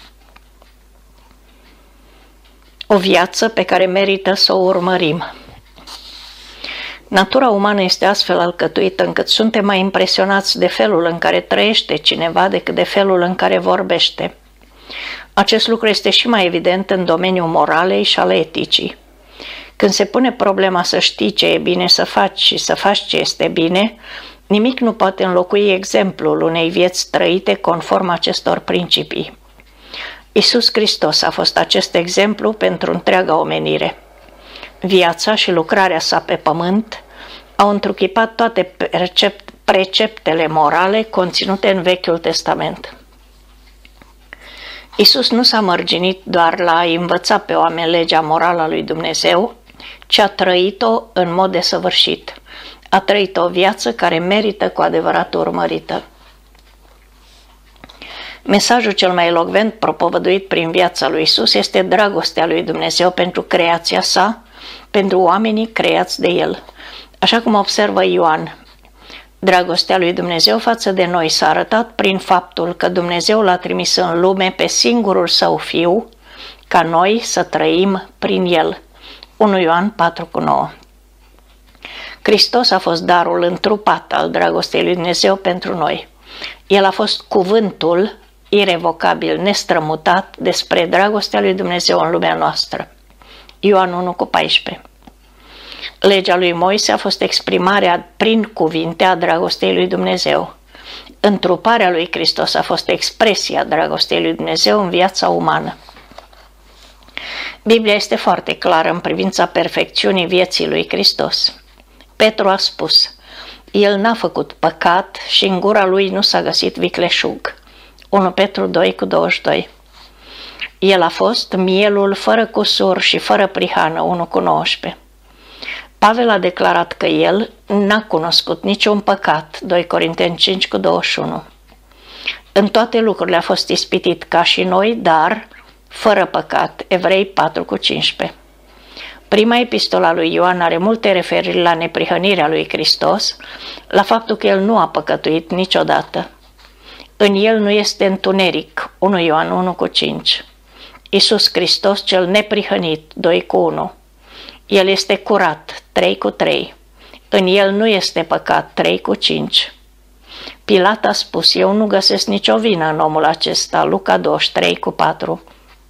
O viață pe care merită să o urmărim. Natura umană este astfel alcătuită încât suntem mai impresionați de felul în care trăiește cineva decât de felul în care vorbește. Acest lucru este și mai evident în domeniul moralei și al eticii. Când se pune problema să știi ce e bine să faci și să faci ce este bine, nimic nu poate înlocui exemplul unei vieți trăite conform acestor principii. Iisus Hristos a fost acest exemplu pentru întreaga omenire. Viața și lucrarea sa pe pământ au întruchipat toate preceptele morale conținute în Vechiul Testament. Iisus nu s-a mărginit doar la a învăța pe oameni legea morală a lui Dumnezeu, ci a trăit-o în mod desăvârșit. A trăit o viață care merită cu adevărat urmărită. Mesajul cel mai elocvent propovăduit prin viața lui Iisus este dragostea lui Dumnezeu pentru creația sa, pentru oamenii creați de El. Așa cum observă Ioan, dragostea lui Dumnezeu față de noi s-a arătat prin faptul că Dumnezeu l-a trimis în lume pe singurul Său Fiu, ca noi să trăim prin El. unu Ioan patru nouă. Hristos a fost darul întrupat al dragostei lui Dumnezeu pentru noi. El a fost cuvântul irevocabil, nestrămutat despre dragostea lui Dumnezeu în lumea noastră. Ioan unu paisprezece. Legea lui Moise a fost exprimarea prin cuvinte a dragostei lui Dumnezeu. Întruparea lui Hristos a fost expresia dragostei lui Dumnezeu în viața umană. Biblia este foarte clară în privința perfecțiunii vieții lui Hristos. Petru a spus: El n-a făcut păcat și în gura lui nu s-a găsit vicleșug. unu Petru doi douăzeci și doi. El a fost mielul fără cusur și fără prihană. unu nouăsprezece. Pavel a declarat că el n-a cunoscut niciun păcat. doi Corinteni cinci douăzeci și unu. În toate lucrurile a fost ispitit ca și noi, dar fără păcat. Evrei patru cincisprezece. Prima epistola a lui Ioan are multe referiri la neprihănirea lui Hristos, la faptul că el nu a păcătuit niciodată. În el nu este întuneric. unu Ioan unu cinci. Iisus Hristos cel neprihănit. doi unu. El este curat. trei trei. În el nu este păcat. trei cinci. Pilat a spus: Eu nu găsesc nicio vină în omul acesta. Luca douăzeci și trei patru.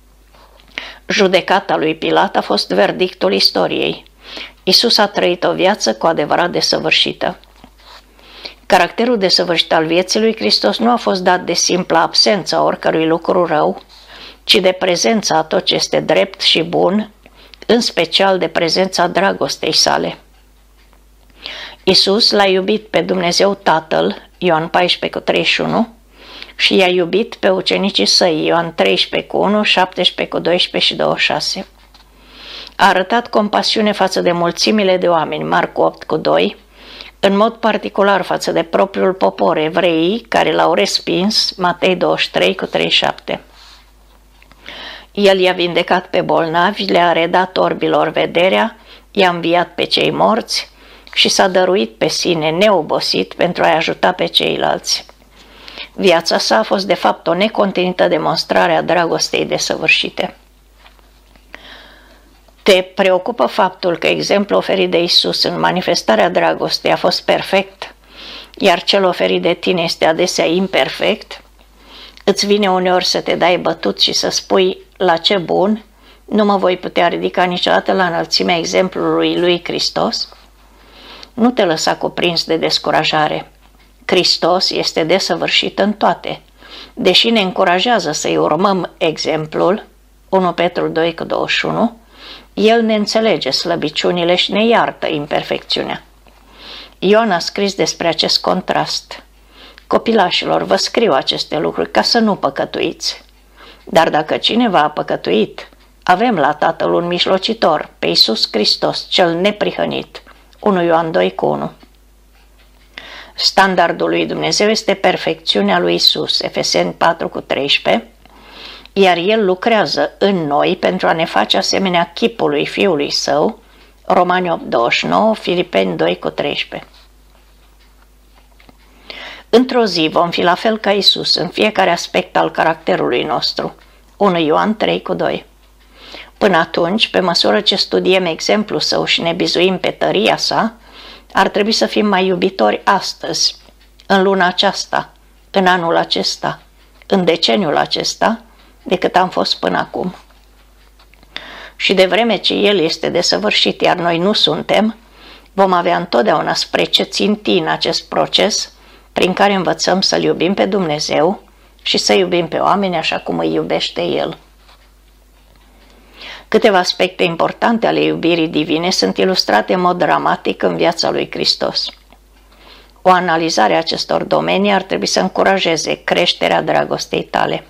Judecata lui Pilat a fost verdictul istoriei. Iisus a trăit o viață cu adevărat desăvârșită. Caracterul desăvârșit al vieții lui Hristos nu a fost dat de simpla absență a oricărui lucru rău, ci de prezența a tot ce este drept și bun, în special de prezența dragostei sale. Iisus l-a iubit pe Dumnezeu Tatăl, Ioan paisprezece treizeci și unu, și i-a iubit pe ucenicii săi, Ioan treisprezece unu, șaptesprezece doisprezece și douăzeci și șase. A arătat compasiune față de mulțimile de oameni, Marcu opt doi, în mod particular față de propriul popor, evreii, care l-au respins, Matei douăzeci și trei treizeci și șapte. El i-a vindecat pe bolnavi, le-a redat orbilor vederea, i-a înviat pe cei morți și s-a dăruit pe sine neobosit pentru a-i ajuta pe ceilalți. Viața sa a fost de fapt o necontenită demonstrare a dragostei desăvârșite. Te preocupă faptul că exemplul oferit de Iisus în manifestarea dragostei a fost perfect, iar cel oferit de tine este adesea imperfect? Îți vine uneori să te dai bătut și să spui: la ce bun, nu mă voi putea ridica niciodată la înălțimea exemplului lui Hristos? Nu te lăsa cuprins de descurajare. Hristos este desăvârșit în toate, deși ne încurajează să-i urmăm exemplul, unu Petru doi cu douăzeci și unu, El ne înțelege slăbiciunile și ne iartă imperfecțiunea. Ioan a scris despre acest contrast. Copilașilor, vă scriu aceste lucruri ca să nu păcătuiți. Dar dacă cineva a păcătuit, avem la Tatăl un mijlocitor, pe Iisus Hristos, cel neprihănit. unu Ioan doi cu unu. Standardul lui Dumnezeu este perfecțiunea lui Iisus, Efeseni patru cu treisprezece, iar El lucrează în noi pentru a ne face asemenea chipului Fiului Său, Romani opt douăzeci și nouă, Filipeni doi cu treisprezece. Într-o zi vom fi la fel ca Iisus în fiecare aspect al caracterului nostru, unu Ioan trei cu doi. Până atunci, pe măsură ce studiem exemplul Său și ne bizuim pe tăria Sa, ar trebui să fim mai iubitori astăzi, în luna aceasta, în anul acesta, în deceniul acesta, decât am fost până acum. Și de vreme ce El este desăvârșit, iar noi nu suntem, vom avea întotdeauna spre ce ținti în acest proces prin care învățăm să-L iubim pe Dumnezeu și să iubim pe oameni așa cum îi iubește El. Câteva aspecte importante ale iubirii divine sunt ilustrate în mod dramatic în viața lui Hristos. O analizare a acestor domenii ar trebui să încurajeze creșterea dragostei tale.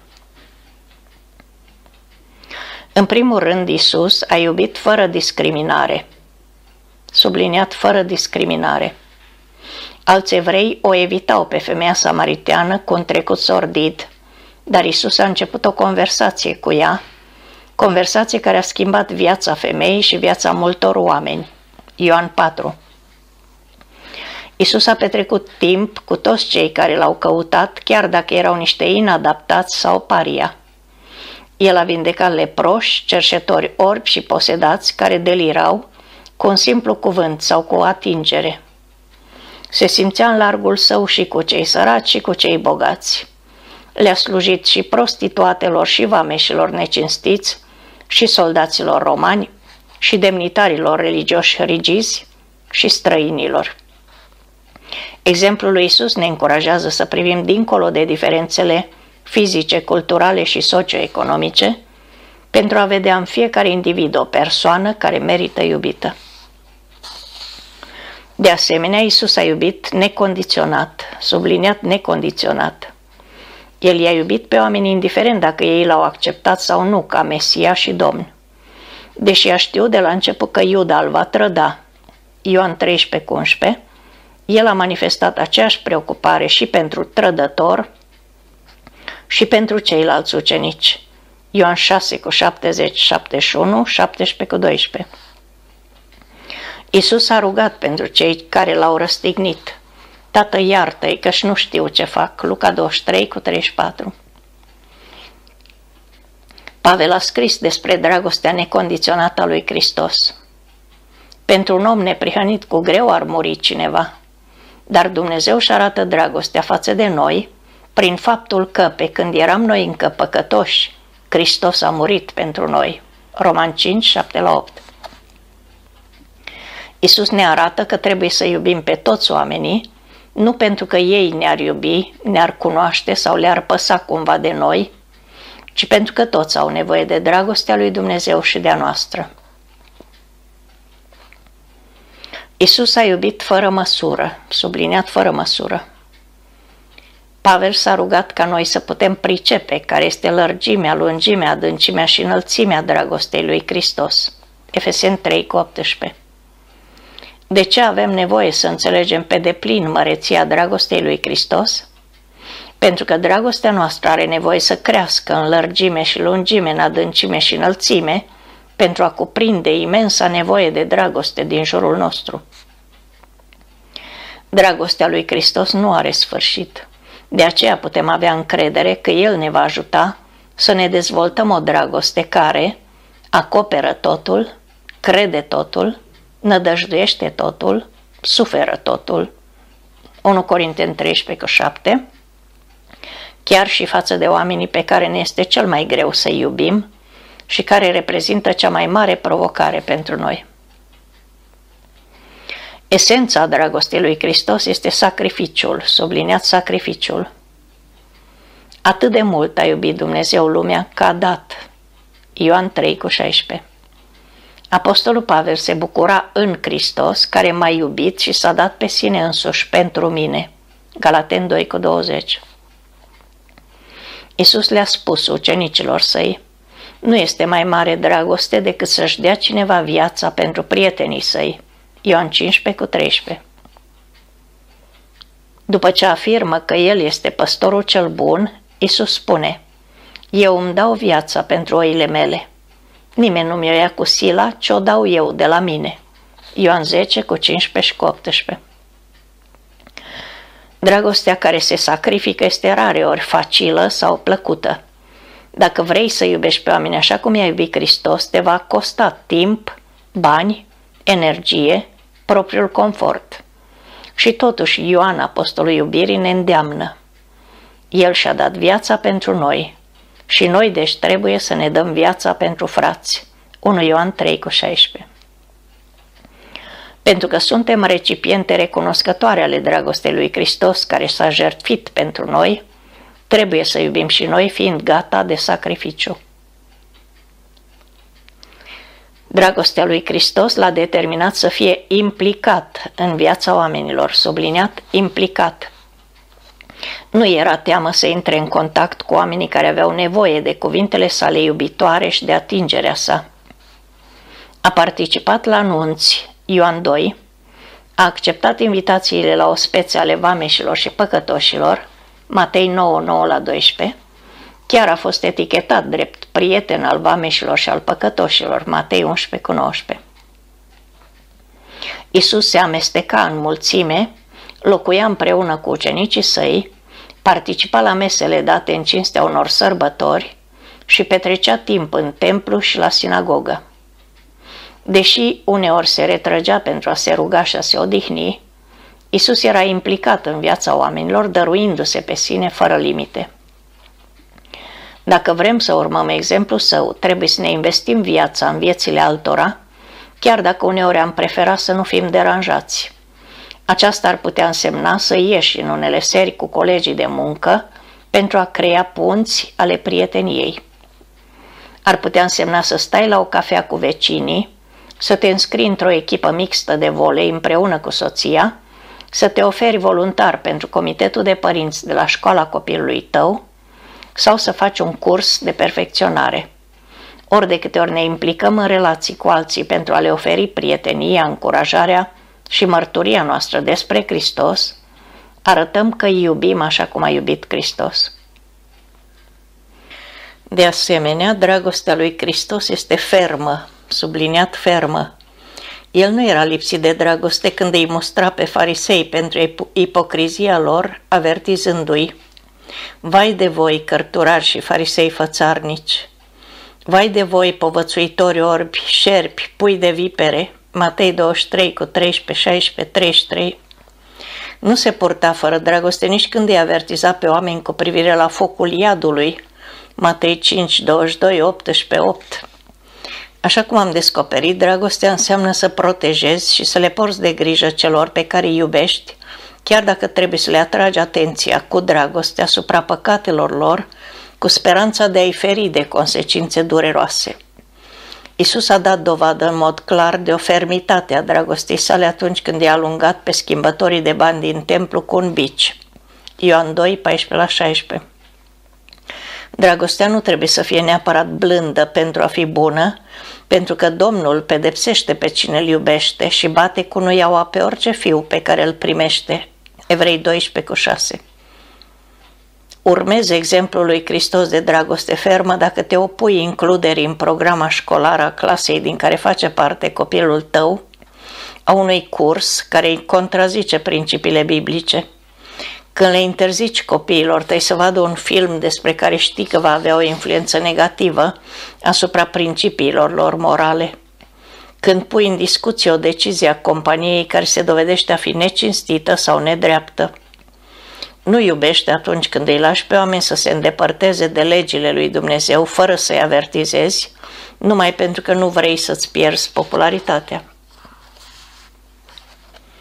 În primul rând, Iisus a iubit fără discriminare. Subliniat fără discriminare. Alți evrei o evitau pe femeia samariteană cu un trecut sordid, dar Iisus a început o conversație cu ea, conversație care a schimbat viața femeii și viața multor oameni. Ioan patru. Iisus a petrecut timp cu toți cei care L-au căutat, chiar dacă erau niște inadaptați sau paria. El a vindecat leproși, cerșetori orbi și posedați care delirau cu un simplu cuvânt sau cu o atingere. Se simțea în largul Său și cu cei săraci și cu cei bogați. Le-a slujit și prostituatelor și vameșilor necinstiți și soldaților romani și demnitarilor religioși rigizi și străinilor. Exemplul lui Iisus ne încurajează să privim dincolo de diferențele fizice, culturale și socioeconomice pentru a vedea în fiecare individ o persoană care merită iubită. De asemenea, Iisus a iubit necondiționat, subliniat necondiționat. El i-a iubit pe oameni indiferent dacă ei L-au acceptat sau nu ca Mesia și Domn. Deși a știut de la început că Iuda îl va trăda, Ioan treisprezece cu unsprezece, El a manifestat aceeași preocupare și pentru trădător și pentru ceilalți ucenici. Ioan șase cu șaptezeci șaptezeci și unu, șaptesprezece cu doisprezece. Iisus a rugat pentru cei care L-au răstignit. Tată, iartă-i că-și nu știu ce fac. Luca douăzeci și trei cu treizeci și patru. Pavel a scris despre dragostea necondiționată a lui Hristos. Pentru un om neprihănit cu greu ar muri cineva, dar Dumnezeu își arată dragostea față de noi prin faptul că, pe când eram noi încă păcătoși, Hristos a murit pentru noi. Romani cinci, șapte la opt. Iisus ne arată că trebuie să iubim pe toți oamenii, nu pentru că ei ne-ar iubi, ne-ar cunoaște sau le-ar păsa cumva de noi, ci pentru că toți au nevoie de dragostea lui Dumnezeu și de a noastră. Iisus a iubit fără măsură, subliniat fără măsură. Pavel s-a rugat ca noi să putem pricepe care este lărgimea, lungimea, adâncimea și înălțimea dragostei lui Hristos. Efeseni trei cu optsprezece. De ce avem nevoie să înțelegem pe deplin măreția dragostei lui Hristos? Pentru că dragostea noastră are nevoie să crească în lărgime și lungime, în adâncime și înălțime, pentru a cuprinde imensa nevoie de dragoste din jurul nostru. Dragostea lui Hristos nu are sfârșit. De aceea putem avea încredere că El ne va ajuta să ne dezvoltăm o dragoste care acoperă totul, crede totul, nădăjduiește totul, suferă totul. unu Corinteni treisprezece cu șapte. Chiar și față de oamenii pe care ne este cel mai greu să iubim și care reprezintă cea mai mare provocare pentru noi. Esența dragostei lui Hristos este sacrificiul, subliniat sacrificiul. Atât de mult a iubit Dumnezeu lumea că a dat. Ioan trei cu șaisprezece. Apostolul Pavel se bucura în Hristos, care m-a iubit și s-a dat pe sine însuși pentru mine. Galateni doi cu douăzeci. Iisus le-a spus ucenicilor săi: nu este mai mare dragoste decât să-și dea cineva viața pentru prietenii săi. Ioan cincisprezece cu treisprezece. După ce afirmă că El este păstorul cel bun, Iisus spune: eu îmi dau viața pentru oile mele. Nimeni nu mi-o ia cu sila, ci o dau eu de la mine. Ioan zece cu cincisprezece și cu optsprezece. Dragostea care se sacrifică este rareori facilă sau plăcută. Dacă vrei să iubești pe oameni așa cum i-a iubit Hristos, te va costa timp, bani, energie, propriul confort. Și totuși Ioan, apostolul iubirii, ne îndeamnă. El și-a dat viața pentru noi și noi deci trebuie să ne dăm viața pentru frați. unu Ioan trei cu șaisprezece. Pentru că suntem recipiente recunoscătoare ale dragostei lui Hristos care s-a jertfit pentru noi, trebuie să iubim și noi fiind gata de sacrificiu. Dragostea lui Hristos l-a determinat să fie implicat în viața oamenilor, subliniat implicat. Nu era teamă să intre în contact cu oamenii care aveau nevoie de cuvintele sale iubitoare și de atingerea sa. A participat la anunți, Ioan doi, a acceptat invitațiile la ospețe ale vameșilor și păcătoșilor, Matei nouă, nouă la doisprezece, chiar a fost etichetat drept prieten al vameșilor și al păcătoșilor, Matei unsprezece cu nouăsprezece. Iisus se amesteca în mulțime, locuia împreună cu ucenicii săi, participa la mesele date în cinstea unor sărbători și petrecea timp în templu și la sinagogă. Deși uneori se retrăgea pentru a se ruga și a se odihni, Iisus era implicat în viața oamenilor, dăruindu-se pe sine fără limite. Dacă vrem să urmăm exemplul său, trebuie să ne investim viața în viețile altora, chiar dacă uneori am preferat să nu fim deranjați. Aceasta ar putea însemna să ieși în unele seri cu colegii de muncă pentru a crea punți ale prieteniei. Ar putea însemna să stai la o cafea cu vecinii, să te înscrii într-o echipă mixtă de volei împreună cu soția, să te oferi voluntar pentru comitetul de părinți de la școala copilului tău sau să faci un curs de perfecționare. Ori de câte ori ne implicăm în relații cu alții pentru a le oferi prietenia, încurajarea și mărturia noastră despre Hristos, arătăm că îi iubim așa cum a iubit Hristos. De asemenea, dragostea lui Hristos este fermă, subliniat fermă. El nu era lipsit de dragoste când îi mustra pe farisei pentru ipocrizia lor, avertizându-i: vai de voi, cărturari și farisei fățarnici! Vai de voi, povățuitori orbi, șerpi, pui de vipere! Matei douăzeci și trei cu treisprezece, șaisprezece, treizeci și trei. Nu se purta fără dragoste nici când îi avertiza pe oameni cu privire la focul iadului. Matei cinci, douăzeci și doi, optsprezece, opt. Așa cum am descoperit, dragostea înseamnă să protejezi și să le porți de grijă celor pe care îi iubești, chiar dacă trebuie să le atragi atenția cu dragoste asupra păcatelor lor, cu speranța de a-i feri de consecințe dureroase. Iisus a dat dovadă în mod clar de o fermitate a dragostei sale atunci când i-a alungat pe schimbătorii de bani din templu cu un bici. Ioan doi, paisprezece la șaisprezece. Dragostea nu trebuie să fie neapărat blândă pentru a fi bună, pentru că Domnul pedepsește pe cine îl iubește și bate cu nuiaua pe orice fiu pe care îl primește. Evrei doisprezece cu șase. Urmezi exemplul lui Hristos de dragoste fermă dacă te opui includerii în programa școlară a clasei din care face parte copilul tău, a unui curs care îi contrazice principiile biblice. Când le interzici copiilor tăi să vadă un film despre care știi că va avea o influență negativă asupra principiilor lor morale. Când pui în discuție o decizie a companiei care se dovedește a fi necinstită sau nedreaptă. Nu iubește atunci când îi lași pe oameni să se îndepărteze de legile lui Dumnezeu fără să-i avertizezi, numai pentru că nu vrei să-ți pierzi popularitatea.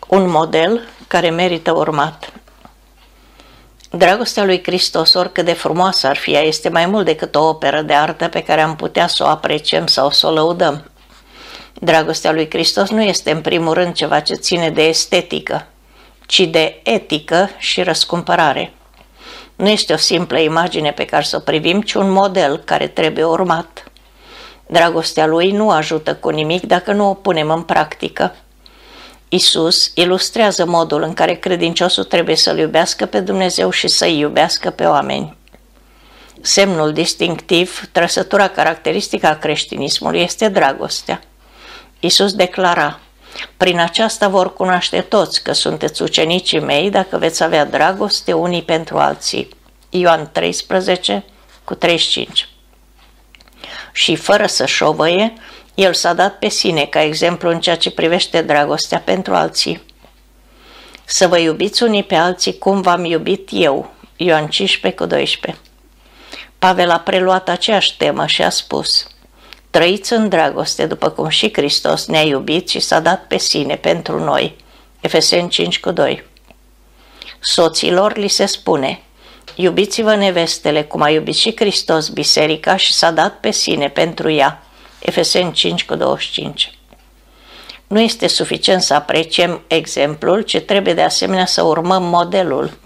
Un model care merită urmat. Dragostea lui Hristos, oricât de frumoasă ar fi ea, este mai mult decât o operă de artă pe care am putea să o apreciem sau să o lăudăm. Dragostea lui Hristos nu este în primul rând ceva ce ține de estetică, ci de etică și răscumpărare. Nu este o simplă imagine pe care să o privim, ci un model care trebuie urmat. Dragostea lui nu ajută cu nimic dacă nu o punem în practică. Iisus ilustrează modul în care credinciosul trebuie să-L iubească pe Dumnezeu și să-i iubească pe oameni. Semnul distinctiv, trăsătura caracteristică a creștinismului este dragostea. Iisus declara: prin aceasta vor cunoaște toți că sunteți ucenicii mei dacă veți avea dragoste unii pentru alții. Ioan treisprezece cu treizeci și cinci. Și fără să șovăie, el s-a dat pe sine ca exemplu în ceea ce privește dragostea pentru alții. Să vă iubiți unii pe alții cum v-am iubit eu. Ioan cincisprezece cu doisprezece. Pavel a preluat aceeași temă și a spus: trăiți în dragoste după cum și Hristos ne-a iubit și s-a dat pe sine pentru noi. Efeseni cinci cu doi. Soților li se spune: iubiți-vă nevestele cum a iubit și Hristos biserica și s-a dat pe sine pentru ea. Efeseni cinci cu douăzeci și cinci. Nu este suficient să apreciem exemplul, ci trebuie de asemenea să urmăm modelul.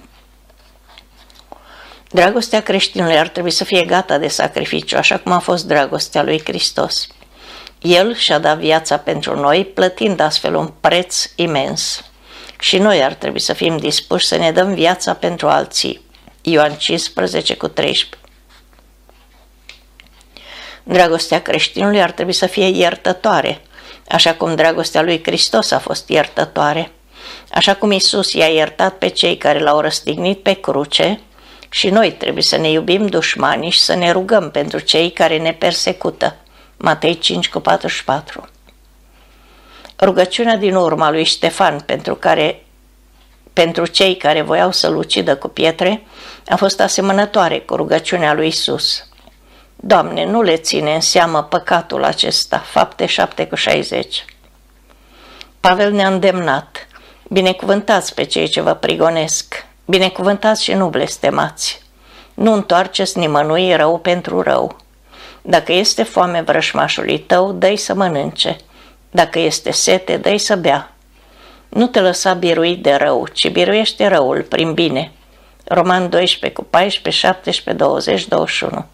Dragostea creștinului ar trebui să fie gata de sacrificiu, așa cum a fost dragostea lui Hristos. El și-a dat viața pentru noi, plătind astfel un preț imens. Și noi ar trebui să fim dispuși să ne dăm viața pentru alții. Ioan cincisprezece cu treisprezece. Dragostea creștinului ar trebui să fie iertătoare, așa cum dragostea lui Hristos a fost iertătoare, așa cum Iisus i-a iertat pe cei care l-au răstignit pe cruce, și noi trebuie să ne iubim dușmanii și să ne rugăm pentru cei care ne persecută. Matei cinci cu patruzeci și patru. Rugăciunea din urma lui Ștefan pentru, care, pentru cei care voiau să-l ucidă cu pietre a fost asemănătoare cu rugăciunea lui Iisus. Doamne, nu le ține în seamă păcatul acesta. Fapte șapte cu șaizeci. Pavel ne-a îndemnat: binecuvântați pe cei ce vă prigonesc, binecuvântați și nu blestemați. Nu întoarceți nimănui rău pentru rău. Dacă este foame vrășmașului tău, dă-i să mănânce. Dacă este sete, dă-i să bea. Nu te lăsa biruit de rău, ci biruiește răul prin bine. Roman doisprezece cu paisprezece, șaptesprezece, douăzeci, douăzeci și unu.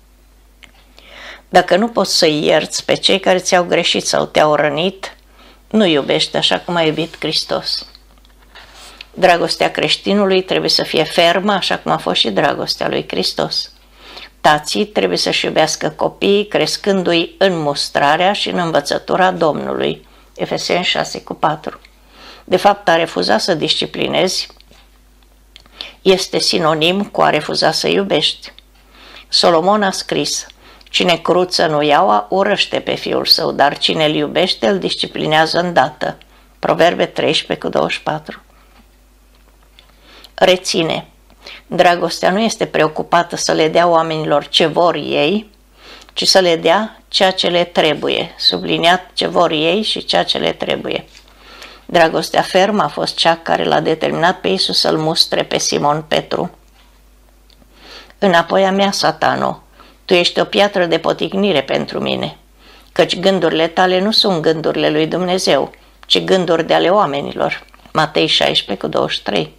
Dacă nu poți să-i ierți pe cei care ți-au greșit sau te-au rănit, nu iubești așa cum a iubit Hristos. Dragostea creștinului trebuie să fie fermă, așa cum a fost și dragostea lui Hristos. Tații trebuie să-și iubească copiii, crescându-i în mustrarea și în învățătura Domnului. Efeseni șase cu patru. De fapt, a refuza să disciplinezi este sinonim cu a refuza să iubești. Solomon a scris: cine cruță nu iaua, urăște pe fiul său, dar cine îl iubește, îl disciplinează îndată. Proverbe treisprezece cu douăzeci și patru. Reține: dragostea nu este preocupată să le dea oamenilor ce vor ei, ci să le dea ceea ce le trebuie, subliniat ce vor ei și ceea ce le trebuie. Dragostea fermă a fost cea care l-a determinat pe Iisus să-l mustre pe Simon Petru. Înapoi a mea, Satano, tu ești o piatră de poticnire pentru mine, căci gândurile tale nu sunt gândurile lui Dumnezeu, ci gânduri de ale oamenilor. Matei șaisprezece cu douăzeci și trei.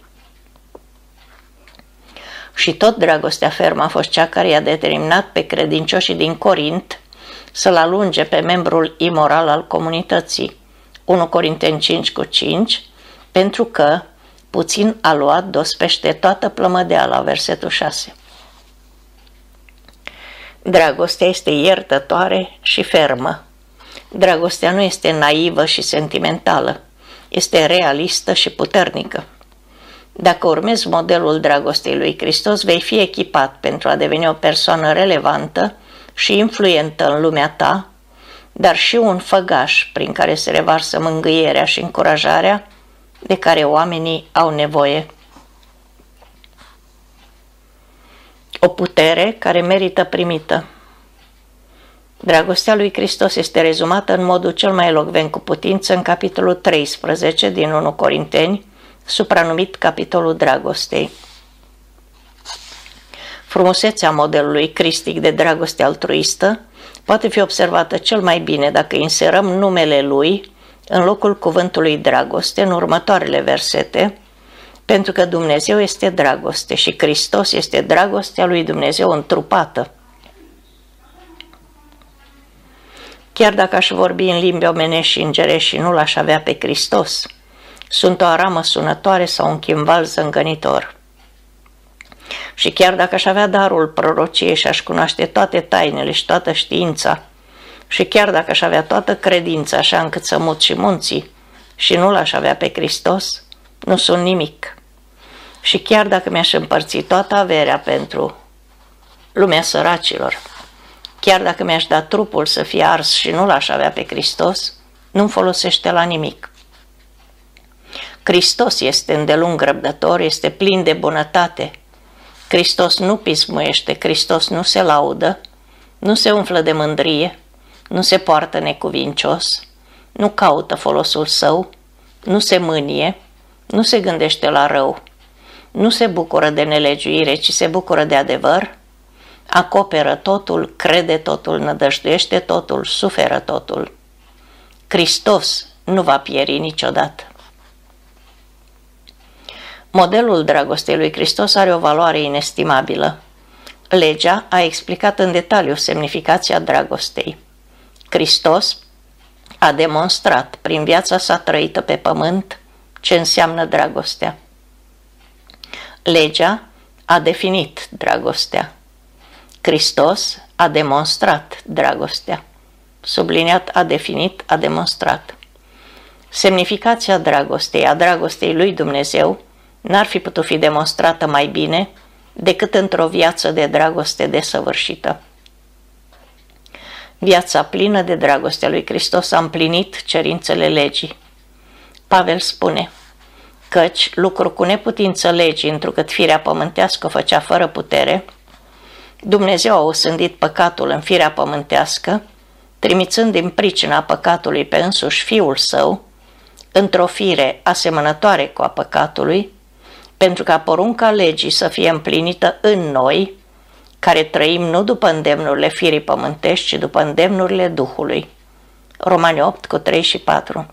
Și tot dragostea fermă a fost cea care i-a determinat pe credincioșii din Corint să-l alunge pe membrul imoral al comunității. unu Corinteni cinci cu cinci, pentru că puțin a luat dospește toată plămădeala, versetul șase. Dragostea este iertătoare și fermă. Dragostea nu este naivă și sentimentală, este realistă și puternică. Dacă urmezi modelul dragostei lui Hristos, vei fi echipat pentru a deveni o persoană relevantă și influentă în lumea ta, dar și un făgaș prin care se revarsă mângâierea și încurajarea de care oamenii au nevoie. O putere care merită primită. Dragostea lui Hristos este rezumată în modul cel mai elocvent cu putință în capitolul treisprezece din întâi Corinteni, supranumit capitolul dragostei. Frumusețea modelului cristic de dragoste altruistă poate fi observată cel mai bine dacă inserăm numele lui în locul cuvântului dragoste în următoarele versete, pentru că Dumnezeu este dragoste și Hristos este dragostea lui Dumnezeu întrupată. Chiar dacă aș vorbi în limbi omenești și îngerești și nu l-aș avea pe Hristos, sunt o aramă sunătoare sau un chimval zângănitor. Și chiar dacă aș avea darul prorociei și aș cunoaște toate tainele și toată știința, și chiar dacă aș avea toată credința așa încât să mut și munții și nu l-aș avea pe Hristos, nu sunt nimic. Și chiar dacă mi-aș împărți toată averea pentru lumea săracilor, chiar dacă mi-aș da trupul să fie ars și nu l-aș avea pe Hristos, nu-mi folosește la nimic. Hristos este îndelung răbdător, este plin de bunătate. Hristos nu pismuiește, Hristos nu se laudă, nu se umflă de mândrie, nu se poartă necuvincios, nu caută folosul său, nu se mânie, nu se gândește la rău, nu se bucură de nelegiuire, ci se bucură de adevăr, acoperă totul, crede totul, nădăjduiește totul, suferă totul. Hristos nu va pieri niciodată. Modelul dragostei lui Hristos are o valoare inestimabilă. Legea a explicat în detaliu semnificația dragostei. Hristos a demonstrat prin viața sa trăită pe pământ ce înseamnă dragostea. Legea a definit dragostea. Hristos a demonstrat dragostea. Subliniat, a definit, a demonstrat. Semnificația dragostei, a dragostei lui Dumnezeu, n-ar fi putut fi demonstrată mai bine decât într-o viață de dragoste desăvârșită. Viața plină de dragostea lui Hristos a împlinit cerințele legii. Pavel spune, căci lucru cu neputință legii, întrucât firea pământească o făcea fără putere, Dumnezeu a osândit păcatul în firea pământească, trimițând din pricina păcatului pe însuși Fiul Său, într-o fire asemănătoare cu a păcatului, pentru ca porunca legii să fie împlinită în noi, care trăim nu după îndemnurile firii pământești, ci după îndemnurile Duhului. Romani opt, cu trei și patru.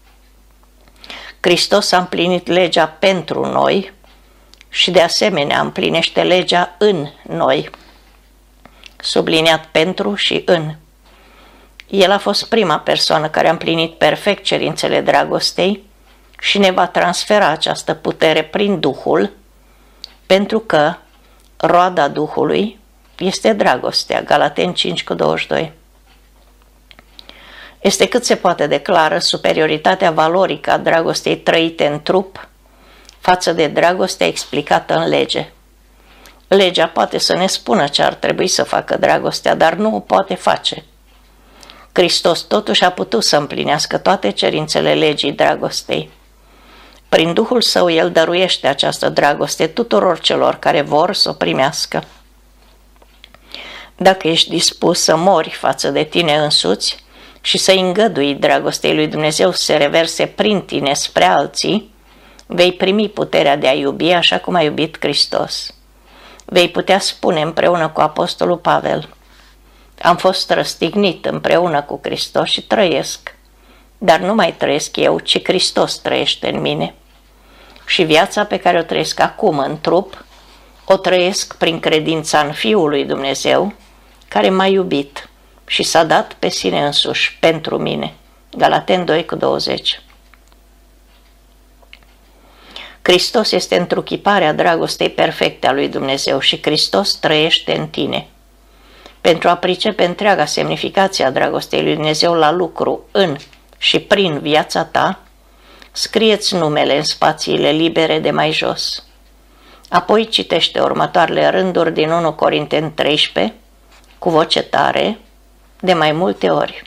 Hristos a împlinit legea pentru noi și de asemenea împlinește legea în noi. Subliniat pentru și în. El a fost prima persoană care a împlinit perfect cerințele dragostei și ne va transfera această putere prin Duhul, pentru că roada Duhului este dragostea. Galateni cinci, cu douăzeci și doi. Este cât se poate declară superioritatea valorică a dragostei trăite în trup față de dragostea explicată în lege. Legea poate să ne spună ce ar trebui să facă dragostea, dar nu o poate face. Hristos totuși a putut să împlinească toate cerințele legii dragostei. Prin Duhul Său El dăruiește această dragoste tuturor celor care vor să o primească. Dacă ești dispus să mori față de tine însuți și să îngădui dragostei lui Dumnezeu să se reverse prin tine spre alții, vei primi puterea de a iubi așa cum a iubit Hristos. Vei putea spune împreună cu Apostolul Pavel, am fost răstignit împreună cu Hristos și trăiesc, dar nu mai trăiesc eu, ci Hristos trăiește în mine. Și viața pe care o trăiesc acum în trup, o trăiesc prin credința în Fiul lui Dumnezeu, care m-a iubit și s-a dat pe sine însuși pentru mine. Galateni doi, cu douăzeci. Hristos este întruchiparea dragostei perfecte a lui Dumnezeu și Hristos trăiește în tine. Pentru a pricepe întreaga semnificație a dragostei lui Dumnezeu la lucru în și prin viața ta, scrieți numele în spațiile libere de mai jos. Apoi citește următoarele rânduri din întâi Corinteni treisprezece, cu voce tare, de mai multe ori.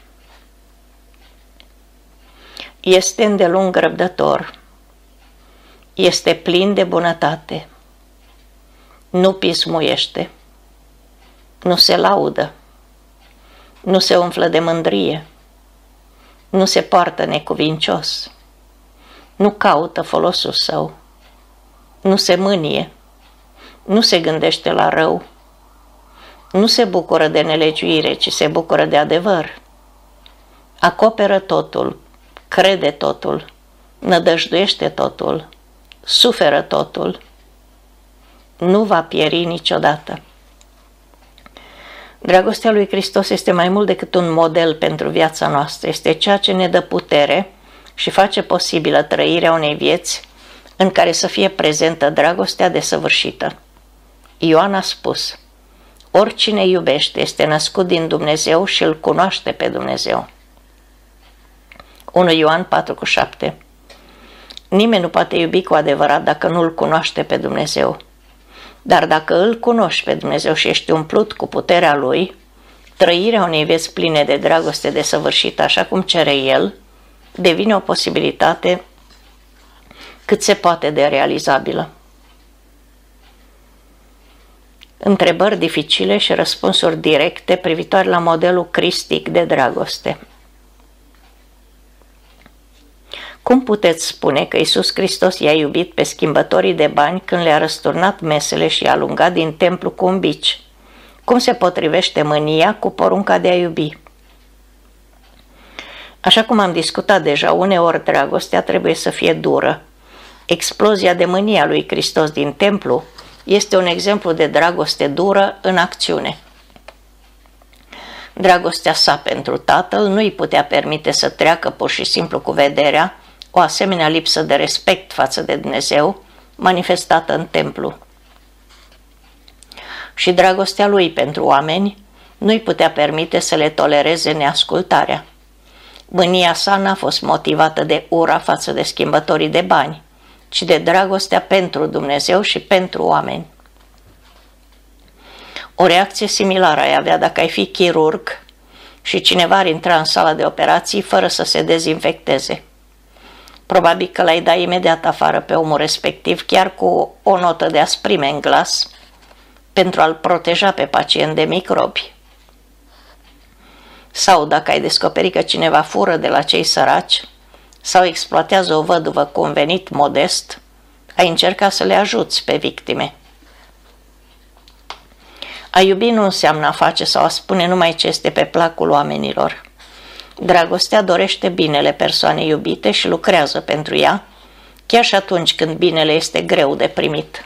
Este îndelung răbdător, este plin de bunătate, nu pismuiește, nu se laudă, nu se umflă de mândrie, nu se poartă necuvincios, nu caută folosul său, nu se mânie, nu se gândește la rău, nu se bucură de nelegiuire, ci se bucură de adevăr. Acoperă totul, crede totul, nădăjduiește totul, suferă totul, nu va pieri niciodată. Dragostea lui Hristos este mai mult decât un model pentru viața noastră, este ceea ce ne dă putere și face posibilă trăirea unei vieți în care să fie prezentă dragostea desăvârșită. Ioan a spus: oricine iubește este născut din Dumnezeu și îl cunoaște pe Dumnezeu. unu Ioan patru șapte. Nimeni nu poate iubi cu adevărat dacă nu îl cunoaște pe Dumnezeu. Dar dacă îl cunoști pe Dumnezeu și ești umplut cu puterea Lui, trăirea unei vieți pline de dragoste desăvârșită, așa cum cere El, devine o posibilitate cât se poate de realizabilă. Întrebări dificile și răspunsuri directe privitoare la modelul cristic de dragoste. Cum puteți spune că Iisus Hristos i-a iubit pe schimbătorii de bani când le-a răsturnat mesele și i-a alungat din templu cu un bici? Cum se potrivește mânia cu porunca de a iubi? Așa cum am discutat deja, uneori dragostea trebuie să fie dură. Explozia de mânie a lui Hristos din templu este un exemplu de dragoste dură în acțiune. Dragostea sa pentru Tatăl nu îi putea permite să treacă pur și simplu cu vederea o asemenea lipsă de respect față de Dumnezeu manifestată în templu. Și dragostea lui pentru oameni nu îi putea permite să le tolereze neascultarea. Mânia sa n-a fost motivată de ura față de schimbătorii de bani, ci de dragostea pentru Dumnezeu și pentru oameni. O reacție similară ai avea dacă ai fi chirurg și cineva ar intra în sala de operații fără să se dezinfecteze. Probabil că l-ai da imediat afară pe omul respectiv, chiar cu o notă de asprime în glas, pentru a-l proteja pe pacient de microbi. Sau dacă ai descoperit că cineva fură de la cei săraci sau exploatează o văduvă cu un venit modest, ai încerca să le ajuți pe victime. A iubi nu înseamnă a face sau a spune numai ce este pe placul oamenilor. Dragostea dorește binele persoanei iubite și lucrează pentru ea, chiar și atunci când binele este greu de primit.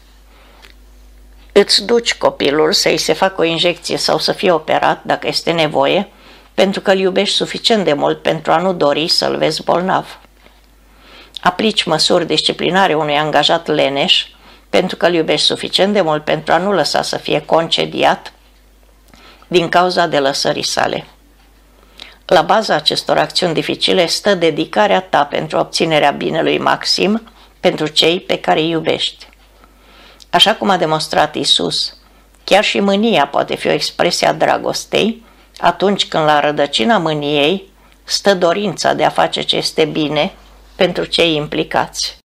Îți duci copilul să-i se facă o injecție sau să fie operat dacă este nevoie, pentru că îl iubești suficient de mult pentru a nu dori să-l vezi bolnav. Aplici măsuri disciplinare unui angajat leneș pentru că îl iubești suficient de mult pentru a nu lăsa să fie concediat din cauza delăsării sale. La baza acestor acțiuni dificile stă dedicarea ta pentru obținerea binelui maxim pentru cei pe care îi iubești. Așa cum a demonstrat Iisus, chiar și mânia poate fi o expresie a dragostei atunci când la rădăcina mâniei stă dorința de a face ce este bine pentru cei implicați.